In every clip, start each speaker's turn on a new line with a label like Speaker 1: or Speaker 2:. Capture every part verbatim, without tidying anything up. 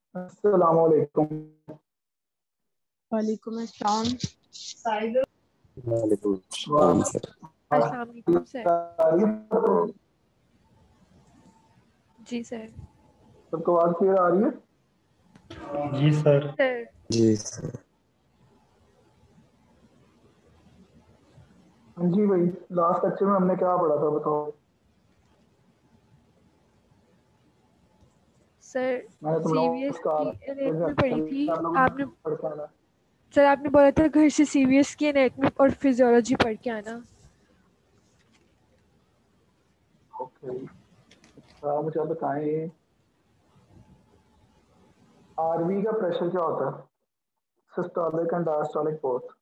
Speaker 1: अस्सलाम वालेकुम।
Speaker 2: वालेकुम अस्सलाम।
Speaker 3: वालेकुम सलाम सर।
Speaker 2: अस्सलाम वालेकुम सर। जी सर।
Speaker 1: सबको आवाज क्लियर आ रही है?
Speaker 4: जी सर।
Speaker 2: सर
Speaker 3: जी सर।
Speaker 1: हाँ जी भाई, लास्ट लेक्चर में हमने क्या पढ़ा था बताओ।
Speaker 2: सर
Speaker 1: मैंने तुम लोगों
Speaker 2: सीवीएस
Speaker 1: को
Speaker 2: की एनेटमी पढ़ी थी
Speaker 1: आप लोगों
Speaker 2: आपने।
Speaker 1: ने पढ़ के आना।
Speaker 2: सर आपने बोला था घर से सीवीएस की एनेटमी और फिजियोलॉजी पढ़ के आना।
Speaker 1: ओके, अच्छा मुझे आप बताएं, आरवी का प्रेशर क्या होता है? Systolic and diastolic both.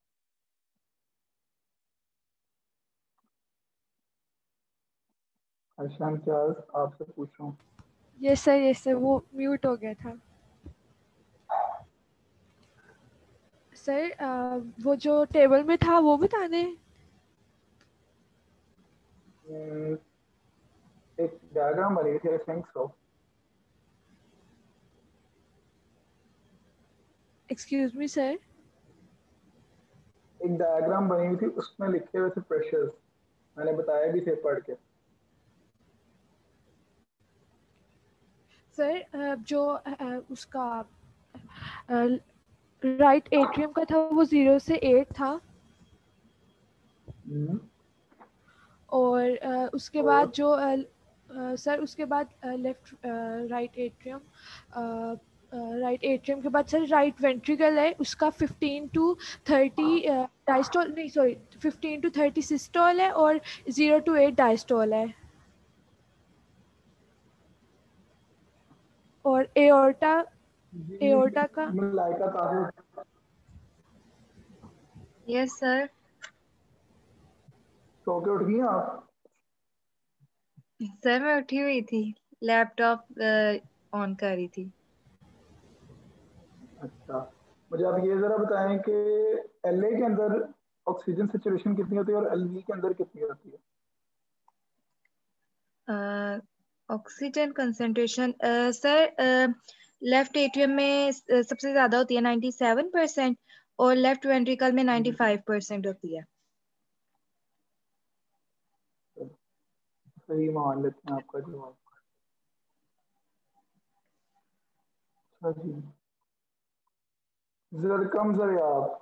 Speaker 1: अच्छा इम्तियाज आपसे पूछूं।
Speaker 2: यस सर यस सर, वो म्यूट हो गया था। सर अ, वो जो टेबल में था वो बताने।
Speaker 1: हम्म, एक डायग्राम बनी थी, I think so.
Speaker 2: Excuse me sir.
Speaker 1: एक डायग्राम बनी हुई थी, उसमें लिखे हुए थे प्रेशर्स, मैंने बताया भी थे पढ़ के।
Speaker 2: सर अ, जो अ, उसका राइट एट्रियम का था वो जीरो से एट था।
Speaker 1: हम्म,
Speaker 2: और अ, उसके बाद
Speaker 1: और
Speaker 2: जो अ, अ, सर उसके बाद left right atrium, right atrium के बाद सर राइट वेंट्रिकल है उसका फिफ्टीन टू थर्टी डायस्टोल, नहीं sorry, fifteen to thirty systole है और जीरो टू एट डायस्टोल है। और एओर्टा,
Speaker 1: जी
Speaker 2: एओर्टा का।
Speaker 1: Malaika Tahir,
Speaker 5: yes sir.
Speaker 1: सो के उठ गई हैं आप?
Speaker 5: सर मैं उठी हुई थी, लैपटॉप ऑन कर रही थी।
Speaker 1: अच्छा, मुझे आप ये जरा बताएं कि एल ए के अंदर ऑक्सीजन सिचुएशन कितनी होती है और एल वी के अंदर कितनी होती है?
Speaker 5: Oxygen concentration sir left atrium में अ, सबसे ज्यादा होती है नाइन्टी सेवन परसेंट, और लेफ्ट वेंट्रिकल में नाइन्टी फाइव परसेंट होती है।
Speaker 1: सही मान लेते हैं आपका जवाब। अच्छा जी, जरकम जरियाब।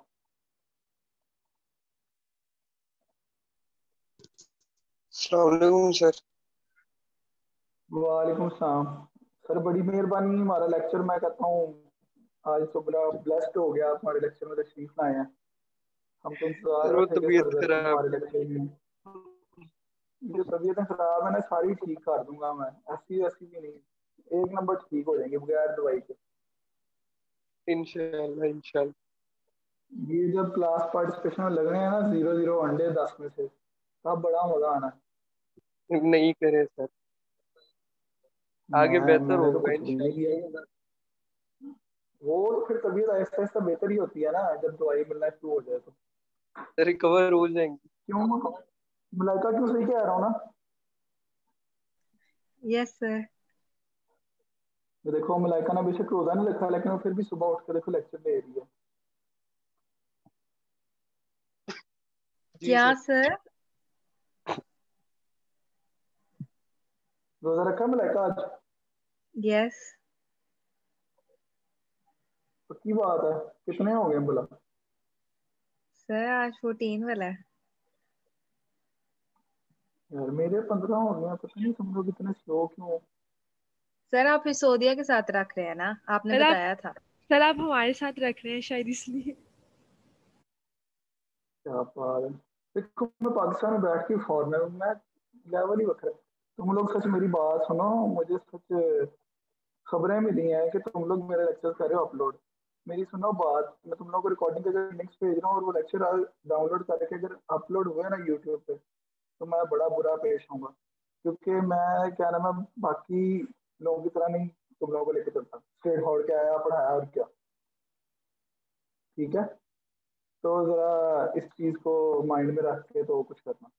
Speaker 6: अस्सलाम वालेकुम सर।
Speaker 1: वालेकुम सलाम। सर बड़ी मेहरबानी, हमारा लेक्चर मैं कहता हूँ आज तो बड़ा ब्लेस्ड हो गया, आप हमारे लेक्चर में तशरीफ लाए हैं। हम तो इंतजार
Speaker 6: सर
Speaker 1: में
Speaker 6: वो
Speaker 1: थे कि सर
Speaker 6: तबीयत
Speaker 1: जरकम
Speaker 6: खराब
Speaker 1: हमारे लेक्चर में। ये जो तबीयतें खराब है ना सारी ठीक कर दूंगा मैं, ऐसी ऐसी भी नहीं, एक नंबर ठीक हो जाएंगे बगैर दवाई के।
Speaker 6: इंशाल्लाह इंशाल्लाह।
Speaker 1: ये जब क्लास पार्टिसिपेशन में लग रहे हैं ना जीरो जीरो अंडे दस में से, तब बड़ा मजा आना है।
Speaker 6: नहीं करे सर, आगे
Speaker 1: मैं
Speaker 6: बेहतर
Speaker 1: मैंने तो
Speaker 6: होगा
Speaker 1: कुछ भी नहीं किया।
Speaker 6: इंशाल्लाह।
Speaker 1: वो तो फिर तबीयत आहिस्ता आहिस्ता बेहतर ही होती है ना जब दवाई मिलना शुरू हो जाए तो।
Speaker 6: रिकवर हो जाएंगे।
Speaker 1: क्यों मलाइका, क्यों सही कह रहा हूँ ना?
Speaker 5: Yes sir.
Speaker 1: तो देखो मलाइका ने बेशक रोजा नहीं रखा लेकिन वो फिर भी सुबह उठ कर देखो लेक्चर दे रही है।
Speaker 6: जी
Speaker 5: क्या
Speaker 6: सर।
Speaker 5: सर?
Speaker 1: रोजा रखा मलाइका आज?
Speaker 5: यस
Speaker 1: पक्की बात है? कितने हो गए बोला?
Speaker 5: सर, आज फोर्टीन वाला है।
Speaker 1: यार मेरे पंद्रह हो गए, पता नहीं तुम लोग इतने स्लो क्यों?
Speaker 5: सर आप फिसोदिया के साथ रख रहे हैं ना, आपने
Speaker 2: सर आप
Speaker 5: बताया था।
Speaker 2: सर आप हमारे साथ रख रहे हैं शायद इसलिए।
Speaker 1: क्या बात है। देखो मैं पाकिस्तान में बैठ के फॉरनर हूँ, मैं लेवल ही बखरा है। तुम लोग सच मेरी बात सुनो, मुझे सच खबरें मिली हैं कि तुम लोग मेरे लेक्चर कर रहे हो अपलोड। मेरी सुनो बात, मैं तुम लोग को रिकॉर्डिंग का लिंक्स भेज रहा हूँ और वो लेक्चर डाउनलोड करके अगर अपलोड हुए ना यूट्यूब पे, तो मैं बड़ा बुरा पेश होऊंगा, क्योंकि मैं क्या नाम है बाकी लोगों की तरह नहीं तुम लोगों को लेकर चलता, स्ट्रेट फॉरवर्ड के आया पढ़ाया और क्या। ठीक है, तो जरा इस चीज को माइंड में रख के तो कुछ करना।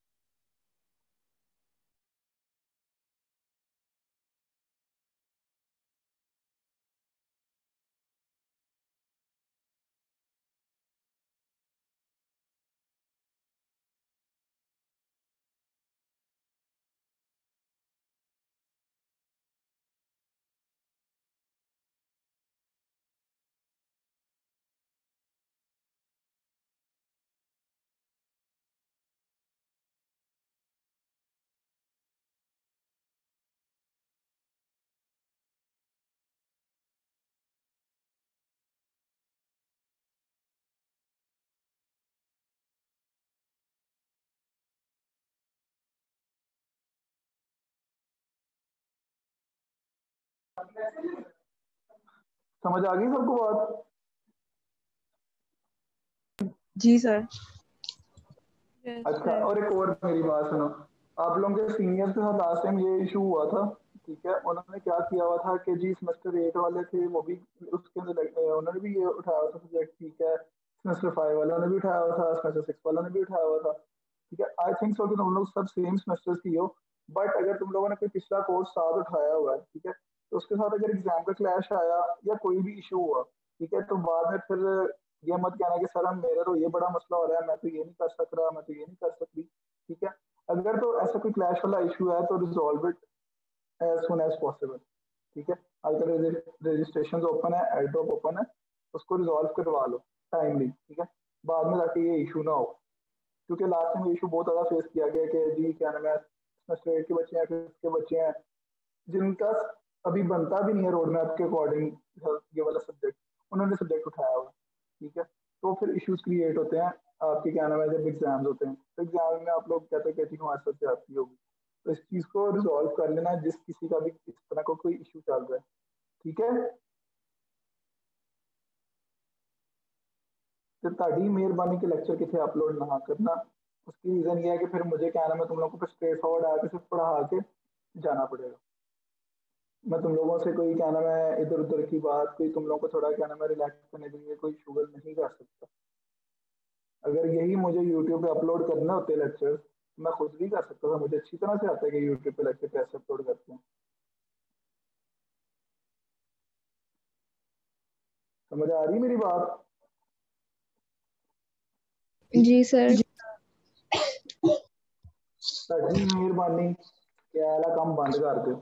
Speaker 1: समझ आ गई सबको बात?
Speaker 5: जी सर।
Speaker 2: Yes,
Speaker 1: अच्छा,
Speaker 2: sir.
Speaker 1: और एक और मेरी बात सुनो, आप लोगों के सीनियर के साथ लास्ट टाइम ये इशू हुआ था, ठीक है? उन्होंने क्या किया हुआ था कि जी सेमेस्टर एट वाले थे वो भी उसके अंदर लग- उन्होंने भी ये उठाया हुआ था सब्जेक्ट, ठीक है? सेमेस्टर फाइव वालों ने भी उठाया हुआ था, सेमेस्टर सिक्स वालों ने भी उठाया हुआ था, ठीक है? आई थिंक सो कि तुम लोग सब सेम सेमेस्टर्स की हो, बट अगर तुम लोगों ने कोई पिछला कोर्स साथ उठाया हुआ है, ठीक है, तो उसके साथ अगर एग्जाम का क्लैश आया या कोई भी इशू हुआ, ठीक है, तो बाद में फिर ये मत कहना कि सर हम मेरा तो ये बड़ा मसला हो रहा है, मैं तो ये नहीं कर सक रहा, मैं तो ये नहीं कर सकती, ठीक है? अगर तो ऐसा कोई क्लैश वाला इशू है तो resolve it as soon as possible, ठीक है? आजकल रजिस्ट्रेशन ओपन है, एयर ड्रॉप ओपन है, उसको रिजॉल्व करवा लो टाइमली, ठीक है? बाद में जाके ये इशू ना हो, क्योंकि लास्ट टाइम ये इशू बहुत ज़्यादा फेस किया गया कि जी क्या नाम है, सेमेस्टर एट के बच्चे हैं, फिफ्थ के बच्चे हैं, जिनका अभी बनता भी नहीं है रोड मैप के अकॉर्डिंग ये वाला सब्जेक्ट, उन्होंने सब्जेक्ट उठाया हुआ, ठीक है? तो फिर इश्यूज क्रिएट होते हैं आपके क्या नाम है जब एग्जाम्स होते हैं, तो एग्जाम में आप लोग कहते कहती हमारे साथ से आती होगी, तो इस चीज़ को रिजॉल्व कर लेना जिस किसी का भी इस तरह का कोई इशू चल रहा है, ठीक है? तो ताड़ी मेहरबानी के लेक्चर कितने अपलोड ना करना, उसकी रीज़न ये है कि फिर मुझे क्या नाम है तुम लोगों को स्ट्रेट फॉरवर्ड आके सिर्फ पढ़ा के जाना पड़ेगा। मैं तुम लोगों से कोई क्या नाम है इधर उधर की बात, कोई तुम लोगों को थोड़ा क्या नाम है रिलैक्स करने के लिए कोई शुगर नहीं कर सकता। अगर यही मुझे यूट्यूब पे अपलोड करने होते लेक्चर, मैं खुद भी कर सकता था, मुझे अच्छी तरह से आता है कि यूट्यूब पे लेक्चर कैसे अपलोड करते हैं। समझ आ रही मेरी बात?
Speaker 5: जी सर।
Speaker 1: ताड़ी मेहरबानी क्या वाला काम बंद कर दो।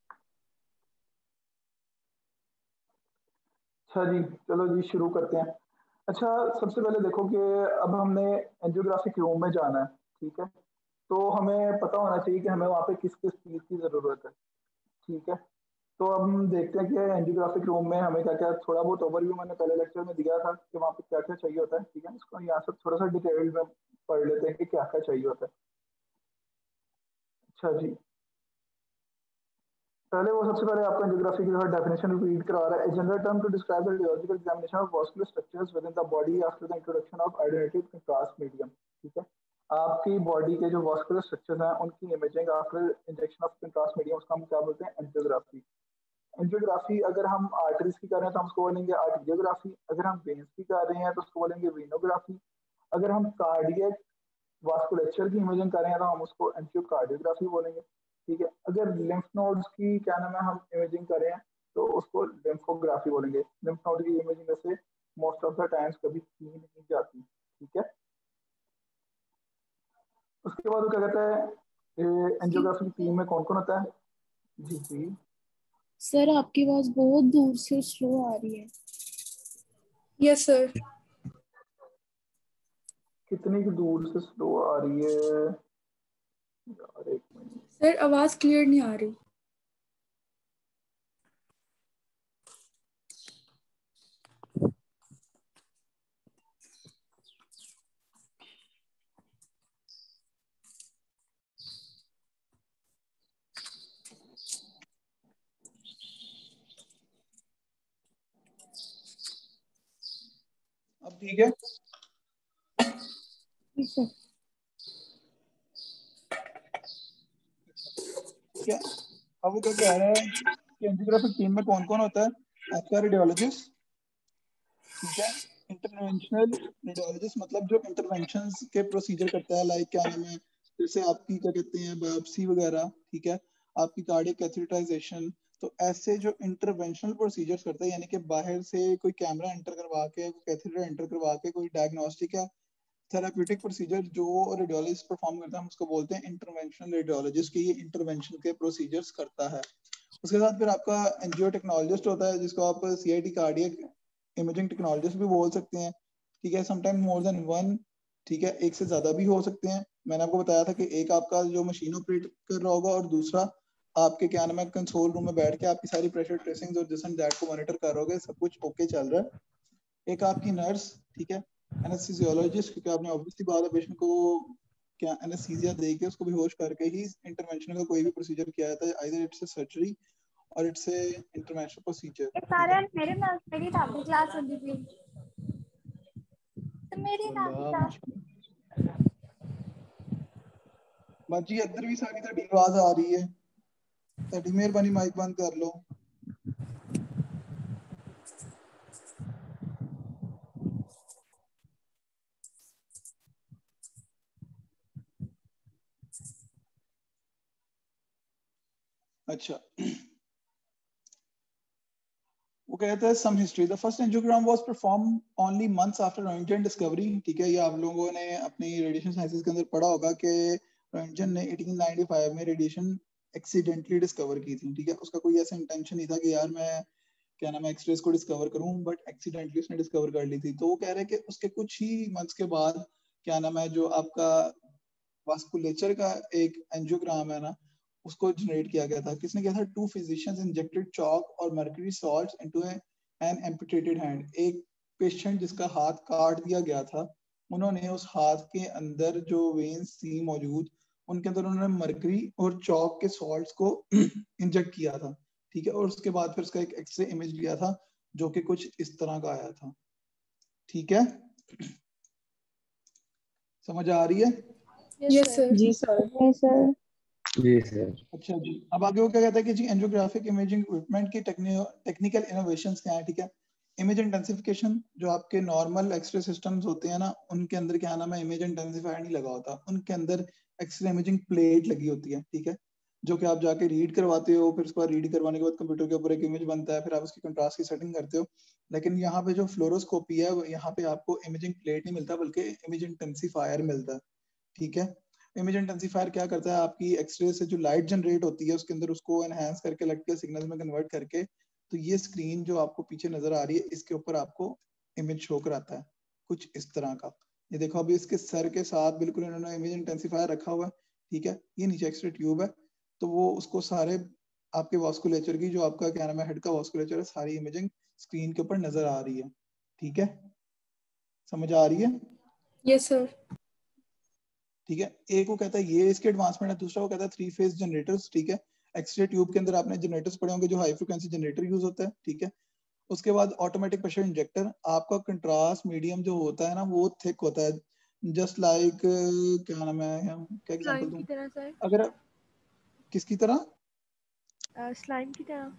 Speaker 1: अच्छा जी, चलो जी शुरू करते हैं। अच्छा, सबसे पहले देखो कि अब हमने एंजियोग्राफिक रूम में जाना है, ठीक है? तो हमें पता होना चाहिए कि हमें वहाँ पे किस किस चीज़ की ज़रूरत है, ठीक है? तो अब हम देखते हैं कि एंजियोग्राफिक रूम में हमें क्या क्या, थोड़ा बहुत ओवरव्यू मैंने पहले लेक्चर में दिया था कि वहाँ पे क्या क्या चाहिए होता है, ठीक है? इसको यहाँ से थोड़ा सा डिटेल में पढ़ लेते हैं कि क्या क्या चाहिए होता है। अच्छा जी, पहले वो सबसे पहले आपको एंजियोग्राफी की डेफिनेशन रीड करा रहा है। A general term to describe the radiological examination of vascular structures within the body after the introduction of identity contrast medium, ठीक है? आपकी बॉडी के जो वास्कुलर स्ट्रक्चर्स हैं उनकी imaging after injection of contrast medium, उसका हम क्या बोलते हैं? एंजियोग्राफी। एंजियोग्राफी अगर हम आर्टरीज की कर रहे हैं तो हम उसको बोलेंगे आर्टियोग्राफी, अगर हम वेन्स की कर रहे हैं तो उसको बोलेंगे वेनोग्राफी, अगर हम कार्डियक वास्कुलेचर की इमेजिंग कर रहे हैं तो हम उसको एंजियोकार्डियोग्राफी बोलेंगे, ठीक है? अगर लिम्फ नोड्स की क्या नाम है हम इमेजिंग कर रहे हैं तो उसको लिम्फोग्राफी बोलेंगे। लिम्फ नोड की इमेजिंग वैसे मोस्ट ऑफ द टाइम्स कभी की नहीं जाती, ठीक है? उसके बाद वो क्या कहता है एंजियोग्राफी की टीम में कौन कौन होता है? जी जी
Speaker 7: सर आपकी आवाज बहुत दूर से स्लो आ रही है। Yes sir.
Speaker 1: कितनी दूर से स्लो आ रही है यार, एक मिनट।
Speaker 7: सर आवाज क्लियर नहीं आ रही।
Speaker 1: अब ठीक है?
Speaker 7: जी सर।
Speaker 1: क्या अब वो क्या कह रहा है कि एंजियोग्राफिक टीम में कौन कौन होता है? आपका रेडियोलॉजिस्ट, ठीक है? इंटरवेंशनल रेडियोलॉजिस्ट मतलब जो इंटरवेंशंस के प्रोसीजर करता है, लाइक क्या नाम है जैसे आपकी क्या कहते हैं बायोप्सी वगैरह, ठीक है? आपकी कार्डियक कैथेटराइजेशन, तो ऐसे जो इंटरवेंशनल प्रोसीजर्स करता है, यानी कि बाहर से कोई कैमरा एंटर करवा के, कैथेटर एंटर करवा के कोई डायग्नोस्टिक या थेराप्यूटिक प्रोसीजर जो रेडियोलॉजिस्ट परफॉर्म करता है, हम उसको बोलते हैं इंटरवेंशनल रेडियोलॉजिस्ट, कि ये इंटरवेंशन के प्रोसीजर्स करता है। उसके साथ फिर आपका एंजियो टेक्नोलॉजिस्ट होता है जिसको आप सीआईटी कार्डियक इमेजिंग टेक्नोलॉजिस्ट भी बोल सकते हैं, ठीक है? समटाइम मोर देन वन, ठीक है? एक से ज्यादा भी हो सकते हैं। मैंने आपको बताया था कि एक आपका जो मशीन ऑपरेट कर रहा होगा और दूसरा आपके क्या नाम है कंसोल रूम में बैठ के आपकी सारी प्रेशर ट्रेसिंग और दिस एंड दैट को मॉनिटर कर रहे होगे, सब कुछ ओके चल रहा है। एक आपकी नर्स, ठीक है? एनेस्थीसियोलॉजिस्ट, क्योंकि आपने ऑब्वियसली बात है पेशेंट को क्या एनेस्थीसिया देके उसको बेहोश करके ही इंटरवेंशन का कोई भी प्रोसीजर किया जाता है, either it's a surgery
Speaker 8: or it's a international procedure.
Speaker 9: ये सारे मेरे में मेरी दादी क्लास होती थी तो मेरी दादी क्लास
Speaker 8: बाजी इधर भी सारी ਤੁਹਾਡੀ आवाज आ रही है, ਤੁਹਾਡੀ ਮਿਹਰਬਾਨੀ ਮਾਈਕ ਬੰਦ कर लो। अच्छा, वो कहता है some history the first angiogram was performed only months after Roentgen discovery. ठीक है, ये आप लोगों ने अपनी रेडिएशन साइंसेस के अंदर पढ़ा होगा कि रोएंटगन ने अठारह सौ पचानवे में रेडिएशन एक्सीडेंटली डिस्कवर की थी। ठीक है, उसका कोई ऐसा इंटेंशन नहीं था कि यार मैं क्या नाम है एक्सरेज को डिस्कवर करूं, बट एक्सीडेंटली उसने डिस्कवर कर ली थी। तो वो कह रहे हैं कि उसके कुछ ही मंथ्स के बाद क्या नाम है जो आपका वास्कुलेचर का एक एंजियोग्राम है ना, उसको जनरेट किया गया था। किसने किया था? टू फिजिशियंस इंजेक्टेड चॉक और mercury salts into an amputated hand. एक पेशेंट जिसका हाथ काट दिया गया था, उन्होंने उस हाथ के अंदर जो वेन्स थी मौजूद, उनके अंदर उन्होंने मर्क्यूरी और चॉक के सॉल्ट्स को इंजेक्ट किया था। ठीक है, और उसके बाद फिर उसका एक एक्सरे इमेज लिया था जो कि कुछ इस तरह का आया था। ठीक है, समझ आ रही है?
Speaker 7: Yes sir.
Speaker 10: जी सर। Yes sir.
Speaker 3: जी सर।
Speaker 8: अच्छा जी, अब आगे वो क्या कहता है कि जी एंजियोग्राफिक इमेजिंग इक्विपमेंट की टेक्निकल इनोवेशंस क्या है। ठीक है, इमेज इंटेंसिफिकेशन, जो आपके नॉर्मल एक्सरे सिस्टम्स होते हैं ना, उनके अंदर क्या नाम है इमेज इंटेंसिफायर नहीं लगा होता, उनके अंदर एक्सरे इमेजिंग प्लेट लगी होती है। ठीक है, जो कि आप जाके रीड करवाते हो, फिर उसके बाद रीड करवाने के बाद कंप्यूटर के ऊपर एक इमेज बनता है, फिर आप उसकी कंट्रास्ट की सेटिंग करते हो। लेकिन यहाँ पे जो फ्लोरोस्कोपी है, यहाँ पे आपको इमेजिंग प्लेट नहीं मिलता बल्कि इमेज इंटेंसिफायर मिलता है। ठीक है, इमेज इंटेंसिफायर क्या करता है, आपकी एक्सरे से जो लाइट जनरेट होती है उसके अंदर उसको एनहांस करके इलेक्ट्रिकल सिग्नल में कन्वर्ट करके, तो ये स्क्रीन जो आपको पीछे नजर आ रही है, इसके ऊपर आपको इमेज शो कराता है कुछ इस तरह का। ये देखो अभी इसके सर के साथ बिल्कुल इन्होंने इमेज इंटेंसिफायर रखा हुआ है। ठीक है, ये नीचे एक्सरे ट्यूब है, तो वो उसको सारे आपके वास्कुलेचर की, जो आपका क्या नाम है हेड का वास्कुलेचर है, सारी इमेजिंग स्क्रीन के ऊपर नजर आ रही है। ठीक है, समझ आ रही है?
Speaker 7: Yes sir.
Speaker 8: ठीक है, एक वो कहता है ये इसके एडवांसमेंट है, दूसरा वो कहता है थ्री फेज जनरेटर्स। ठीक है, एक्सरे ट्यूब के अंदर आपने जनरेटर्स पढ़े होंगे जो हाई फ्रिक्वेंसी जनरेटर यूज होता है। ठीक है, उसके बाद ऑटोमेटिक प्रेशर इंजेक्टर। आपका कंट्रास्ट मीडियम जो होता है ना, वो थिक होता है, जस्ट लाइक like, क्या नाम है, क्या एग्जांपल दूं?
Speaker 2: की तरह सर।
Speaker 8: अगर किसकी तरह?
Speaker 2: स्लाइम की तरह।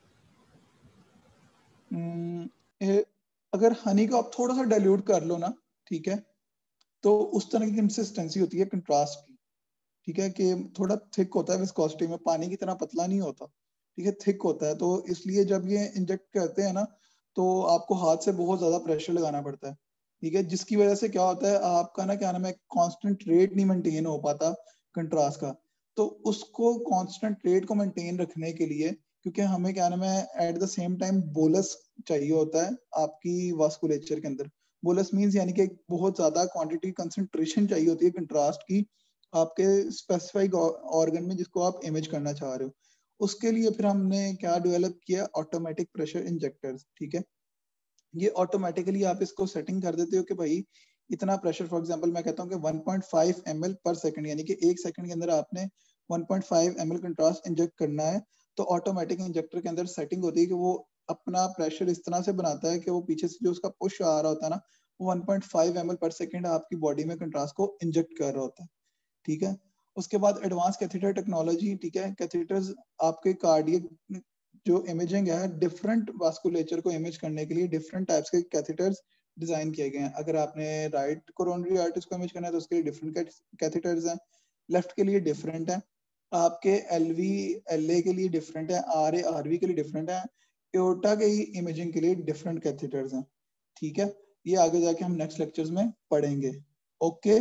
Speaker 8: हम्म, अगर हनी को आप थोड़ा सा डाइल्यूट कर लो ना, ठीक है, तो उस तरह की कंसिस्टेंसी होती है कंट्रास्ट की। ठीक है, कि थोड़ा थिक होता है विस्कोसिटी में, पानी की तरह पतला नहीं होता। ठीक है, थिक होता है, तो इसलिए जब ये इंजेक्ट करते हैं ना, तो आपको हाथ से बहुत ज्यादा प्रेशर लगाना पड़ता है। ठीक है, जिसकी वजह से क्या होता है, आपका ना क्या नाम है कांस्टेंट रेट नहीं मेंटेन हो पाता कंट्रास्ट का। तो उसको कांस्टेंट रेट को मेंटेन रखने के लिए, क्योंकि हमें क्या नाम है at the same time bolus चाहिए होता है आपकी वास्कुलेचर के अंदर। बोलस मींस यानी कि बहुत ज्यादा क्वांटिटी कंसंट्रेशन चाहिए होती है कंट्रास्ट की आपके स्पेसिफाइड ऑर्गन में जिसको आप इमेज करना चाह रहे हो। उसके लिए फिर हमने क्या डेवलप किया, ऑटोमेटिक प्रेशर इंजेक्टर्स। ठीक है, ये ऑटोमेटिकली आप इसको सेटिंग कर देते हो कि भाई इतना प्रेशर, फॉर एग्जांपल मैं कहता हूँ कि one point five M L per second, यानी कि एक सेकंड के अंदर आपने one point five M L contrast inject करना है। तो ऑटोमेटिक इंजेक्टर के अंदर सेटिंग होती है कि वो अपना प्रेशर इस तरह से बनाता है कि वो पीछे से जो उसका पुश आ रहा होता है ना, वो one point five M L per second आपकी बॉडी में कंट्रास्ट को इंजेक्ट कर रहा होता है। ठीक है, उसके बाद एडवांस कैथेटर टेक्नोलॉजी। ठीक है, कैथेटर्स आपके कार्डियक जो इमेजिंग है, डिफरेंट वास्कुलेचर को इमेज करने के लिए डिफरेंट टाइप्स के कैथेटर्स डिजाइन किए गए हैं। अगर आपने राइट कोरोनरी आर्टरीज को इमेज करना है तो उसके लिए डिफरेंट कैथेटर्स हैं, लेफ्ट के लिए डिफरेंट है, आपके एलवी एलए के लिए डिफरेंट है, आरए आरवी के लिए डिफरेंट है, एओर्टा के ही इमेजिंग के लिए डिफरेंट कैथेटर्स हैं। ठीक है, ये आगे जाके हम नेक्स्ट लेक्चर्स में पढ़ेंगे। Okay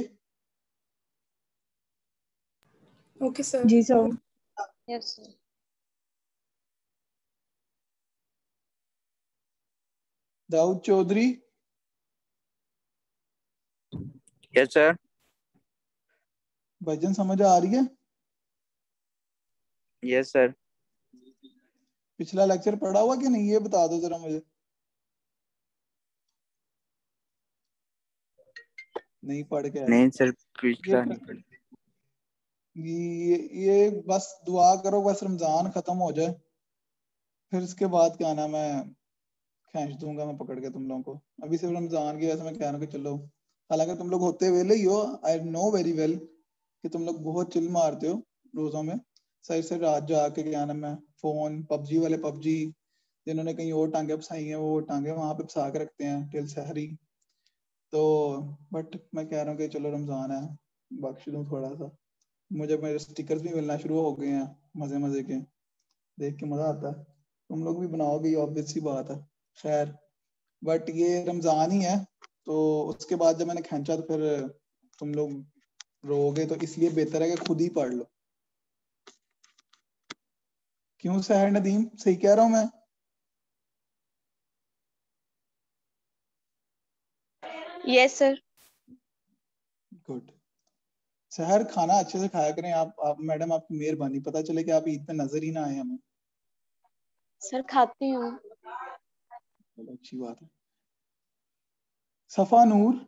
Speaker 7: okay sir.
Speaker 10: जी sir. Yes sir.
Speaker 8: Daud Chaudhry.
Speaker 11: Yes sir.
Speaker 8: भजन समझ आ रही है?
Speaker 11: Yes sir.
Speaker 8: पिछला लेक्चर पढ़ा हुआ कि नहीं, ये बता दो जरा मुझे। नहीं पढ़ के आए?
Speaker 11: नहीं सर, पिछला नहीं पढ़ा।
Speaker 8: ये ये बस दुआ करो बस रमजान खत्म हो जाए, फिर उसके बाद क्या नाम है खींच दूंगा मैं पकड़ के तुम लोगों को। अभी सिर्फ रमजान की वजह से मैं कह रहा हूँ कि चलो, हालांकि तुम लोग होते वेले ही हो, आई नो वेरी वेल कि तुम लोग बहुत चिल मारते हो रोजों में, सही से रात जाके क्या नाम है फोन, पबजी वाले पबजी, जिन्होंने कहीं और टांगे फसाई हैं वो टांगे वहां पे फंसा के रखते हैं टिल सहरी। तो बट मैं कह रहा हूँ कि चलो रमजान है, बख्श दूं थोड़ा सा। मुझे मेरे स्टिकर्स भी मिलना शुरू हो गए हैं मजे मजे के, देख के मजा आता है। तुम लोग भी बनाओगे, ऑब्वियस सी बात है। खैर, बट ये रमजान ही है, तो उसके बाद जब मैंने खींचा तो फिर तुम लोग रोगे, तो इसलिए बेहतर है कि खुद ही पढ़ लो। क्यों सहर नदीम, सही कह रहा हूँ मैं?
Speaker 10: Yes sir.
Speaker 8: गुड। सहर खाना अच्छे से खाया करें आप, आप मैडम, आपकी मेहरबानी, पता चले कि आप ईद पे नजर ही ना आए हमें।
Speaker 10: सर खाती हूँ।
Speaker 8: चलो अच्छी बात है। सफा नूर।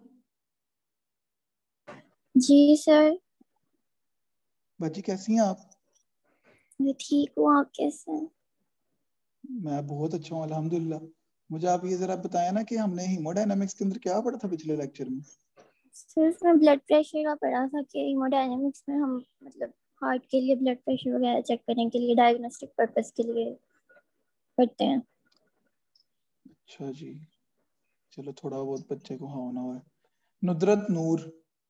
Speaker 12: जी सर।
Speaker 8: बच्ची कैसी हैं आप?
Speaker 12: मैं ठीक हूँ, आप कैसे हैं?
Speaker 8: मैं बहुत अच्छा हूँ अल्हम्दुलिल्लाह। मुझे आप ये जरा बताया ना कि हमने हीमोडायनामिक्स के अंदर क्या पढ़ा था पिछले लेक्चर में?
Speaker 12: सर इसमें ब्लड प्रेशर का पढ़ा था कि हीमोडायनामिक्स में हम मतलब हार्ट के लिए ब्लड प्रेशर वगैरह चेक करने के लिए डायग्नोस्टिक पर्पस के लिए पढ़ते हैं।
Speaker 8: अच्छा जी, चलो थोड़ा बहुत बच्चे को हाँ होना हुआ है। नुदरत नूर।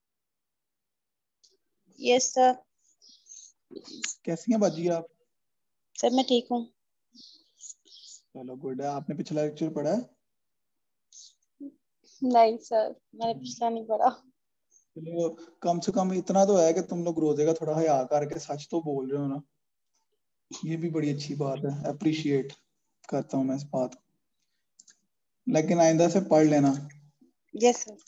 Speaker 10: Yes sir.
Speaker 8: कैसी हैं बाजी आप?
Speaker 10: सर मैं ठीक हूँ।
Speaker 8: चलो गुड है। आपने पिछला लेक्चर पढ़ा है?
Speaker 10: नहीं सर, मैंने पिछला नहीं पढ़ा।
Speaker 8: चलो कम से कम इतना तो है कि तुम लोग रोजे का थोड़ा हया करके सच तो बोल रहे हो ना, ये भी बड़ी अच्छी बात है, अप्रिशिएट करता हूँ मैं इस बात को। लेकिन आइंदा से पढ़ लेना।
Speaker 10: Yes sir.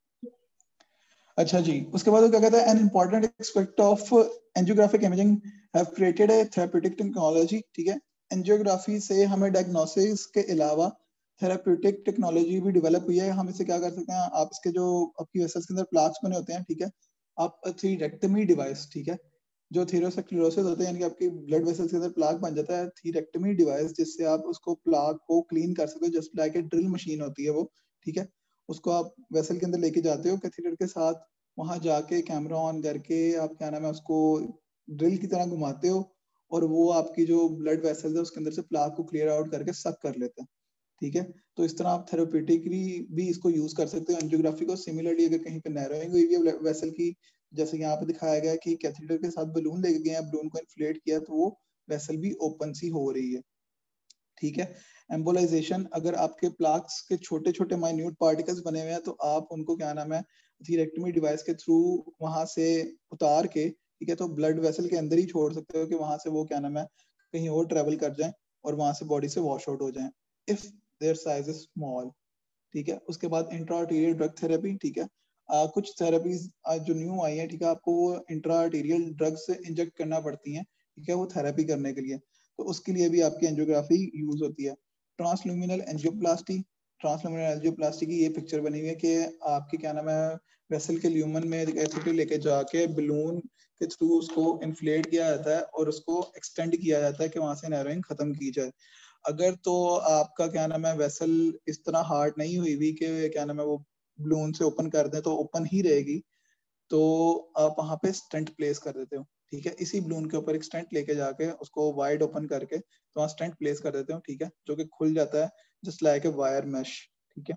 Speaker 8: अच्छा जी, उसके बाद वो क्या कहता है, an important aspect of angiographic imaging have created a therapeutic technology. ठीक है, एंजियोग्राफी से हमें डायग्नोसिस के अलावा थेरेप्यूटिक टेक्नोलॉजी भी डेवलप हुई है। हम इसे क्या कर सकते हैं, आप इसके जो आपकी वेसल्स के अंदर प्लाक्स बने होते हैं, ठीक है, आप थीरेक्टमी डिवाइस, ठीक है, जो थीरोस्क्लेरोसिस होते हैं यानी कि आपकी ब्लड वेसल्स के अंदर प्लाक बन जाता है, थीरेक्टमी डिवाइस जिससे आप उसको प्लाक को क्लीन कर सकते हो, just like a drill machine होती है वो, ठीक है, उसको आप वेसल के अंदर लेके जाते हो कैथेटर के साथ, वहां जाके कैमरा ऑन करके आप क्या नाम है उसको ड्रिल की तरह घुमाते हो और वो आपकी जो ब्लड वेसल्स है उसके अंदर से प्लाक को क्लियर आउट करके सक कर लेते हैं। ठीक है, तो इस तरह आप थेरेप्यूटिकली भी इसको यूज कर सकते हो एंजियोग्राफी को। सिमिलरली अगर कहीं पे नैरोइंग हुई है वेसल की, जैसे यहाँ पे दिखाया गया कि कैथेटर के साथ बलून लेके गए हैं, बलून को इन्फ्लेट किया तो वो वेसल भी ओपन सी हो रही है। ठीक है, एम्बोलाइजेशन, अगर आपके प्लाक्स के छोटे छोटे माइन्यूट पार्टिकल्स बने हुए हैं तो आप उनको क्या नाम है थीरेक्टमी डिवाइस के थ्रू वहां से उतार के, ठीक है, तो ब्लड वेसल के अंदर ही छोड़ सकते हो कि वहां से वो क्या नाम है कहीं और ट्रेवल कर जाए और वहां से बॉडी से वॉश आउट हो जाए if their size is small. ठीक है, उसके बाद इंट्राआर्टेरियल ड्रग थेरेपी। ठीक है, आ, कुछ थेरेपीज जो न्यू आई है, ठीक है, आपको वो इंट्राआर्टेरियल ड्रग्स से इंजेक्ट करना पड़ती हैं, ठीक है, वो थेरेपी करने के लिए, तो उसके लिए भी आपकी एंजियोग्राफी यूज होती है। ट्रांसल्यूमिनल एंजियोप्लास्टी, ट्रांसल्यूमिनल एंजियोप्लास्टी की ये पिक्चर बनी हुई है कि आपकी क्या नाम है वेसल के ल्यूमन में कैथेटर लेके जाके बलून के थ्रू उसको इन्फ्लेट किया जाता है और उसको एक्सटेंड किया जाता है कि वहां से नैरोइंग खत्म की जाए। अगर तो आपका क्या नाम है वेसल इस तरह हार्ड नहीं हुई हुई कि क्या नाम है वो बलून से ओपन कर दें तो ओपन ही रहेगी, तो आप वहां पे स्टेंट प्लेस कर देते हो। ठीक है, इसी बलून के ऊपर एक स्टेंट लेके जाके उसको वाइड ओपन करके तो वहाँ स्टेंट प्लेस कर देते हो। ठीक है, जो कि खुल जाता है just like a wire mesh. ठीक है,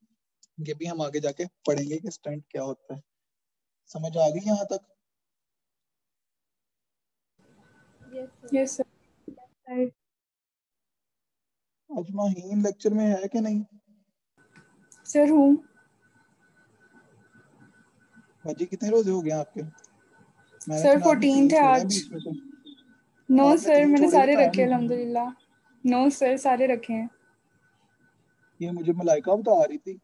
Speaker 8: ये भी हम आगे जाके पढ़ेंगे कि स्टेंट क्या होता है। समझ आ गई यहाँ तक?
Speaker 7: Yes sir.
Speaker 8: अजमाहीन लेक्चर में है कि नहीं?
Speaker 7: सर हूँ।
Speaker 8: बाजी कितने रोजे हो गए आपके? मैंने
Speaker 7: सर
Speaker 8: सुना आपने
Speaker 7: फोर्टीन
Speaker 8: तीन
Speaker 7: थे
Speaker 8: छोड़े हैं
Speaker 7: आज।
Speaker 8: बीच में से।
Speaker 7: नो
Speaker 8: आपने
Speaker 7: सर,
Speaker 8: तीन
Speaker 7: मैंने
Speaker 8: छोड़े
Speaker 7: सारे
Speaker 8: बताए
Speaker 7: रखे
Speaker 8: मुझे।
Speaker 7: अल्हम्दुलिल्लाह। नो सर, सारे रखे हैं।
Speaker 8: ये मुझे मलाइका बता रही थी।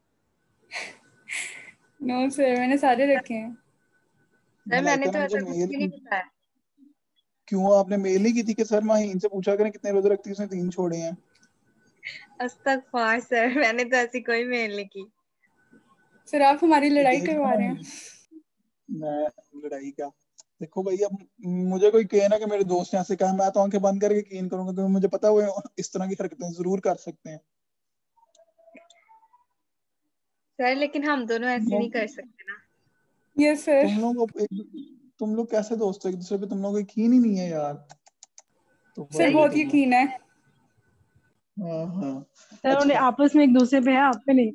Speaker 7: नो सर, मैंने सारे रखे हैं।
Speaker 5: सर मैंने
Speaker 8: मलाइका
Speaker 5: तो
Speaker 8: ने मुझे
Speaker 5: ऐसा कुछ
Speaker 8: मेल
Speaker 5: भी
Speaker 8: की।
Speaker 5: नहीं बताया।
Speaker 8: क्यों आपने मेल नहीं की थी कि सर माहीन से पूछा करें कितने रोजे रखती है, उसने तीन छोड़े हैं?
Speaker 5: अस्तगफार सर, मैंने तो ऐसी कोई मेल नहीं की।
Speaker 7: सर आप हमारी लड़ाई
Speaker 8: देख
Speaker 7: करवा
Speaker 8: लो
Speaker 7: रहे हैं।
Speaker 8: मैं लड़ाई का देखो भाई, अब मुझे कोई कहे ना कि मेरे दोस्त ने ऐसे कहा, मैं तो आंखें बंद करके यकीन करूंगा, क्योंकि मुझे पता है वो इस तरह की हरकतें जरूर कर सकते हैं।
Speaker 5: सर लेकिन हम दोनों ऐसे नहीं कर सकते ना।
Speaker 13: Yes sir.
Speaker 8: तुम लोग एक तुम लोग कैसे दोस्त हो एक दूसरे पे? तुम लोग यकीन ही नहीं है यार। तो
Speaker 13: सर बहुत यकीन है।
Speaker 8: हाँ हाँ
Speaker 13: सर उन्हें आपस में एक दूसरे पे है, आप पे नहीं।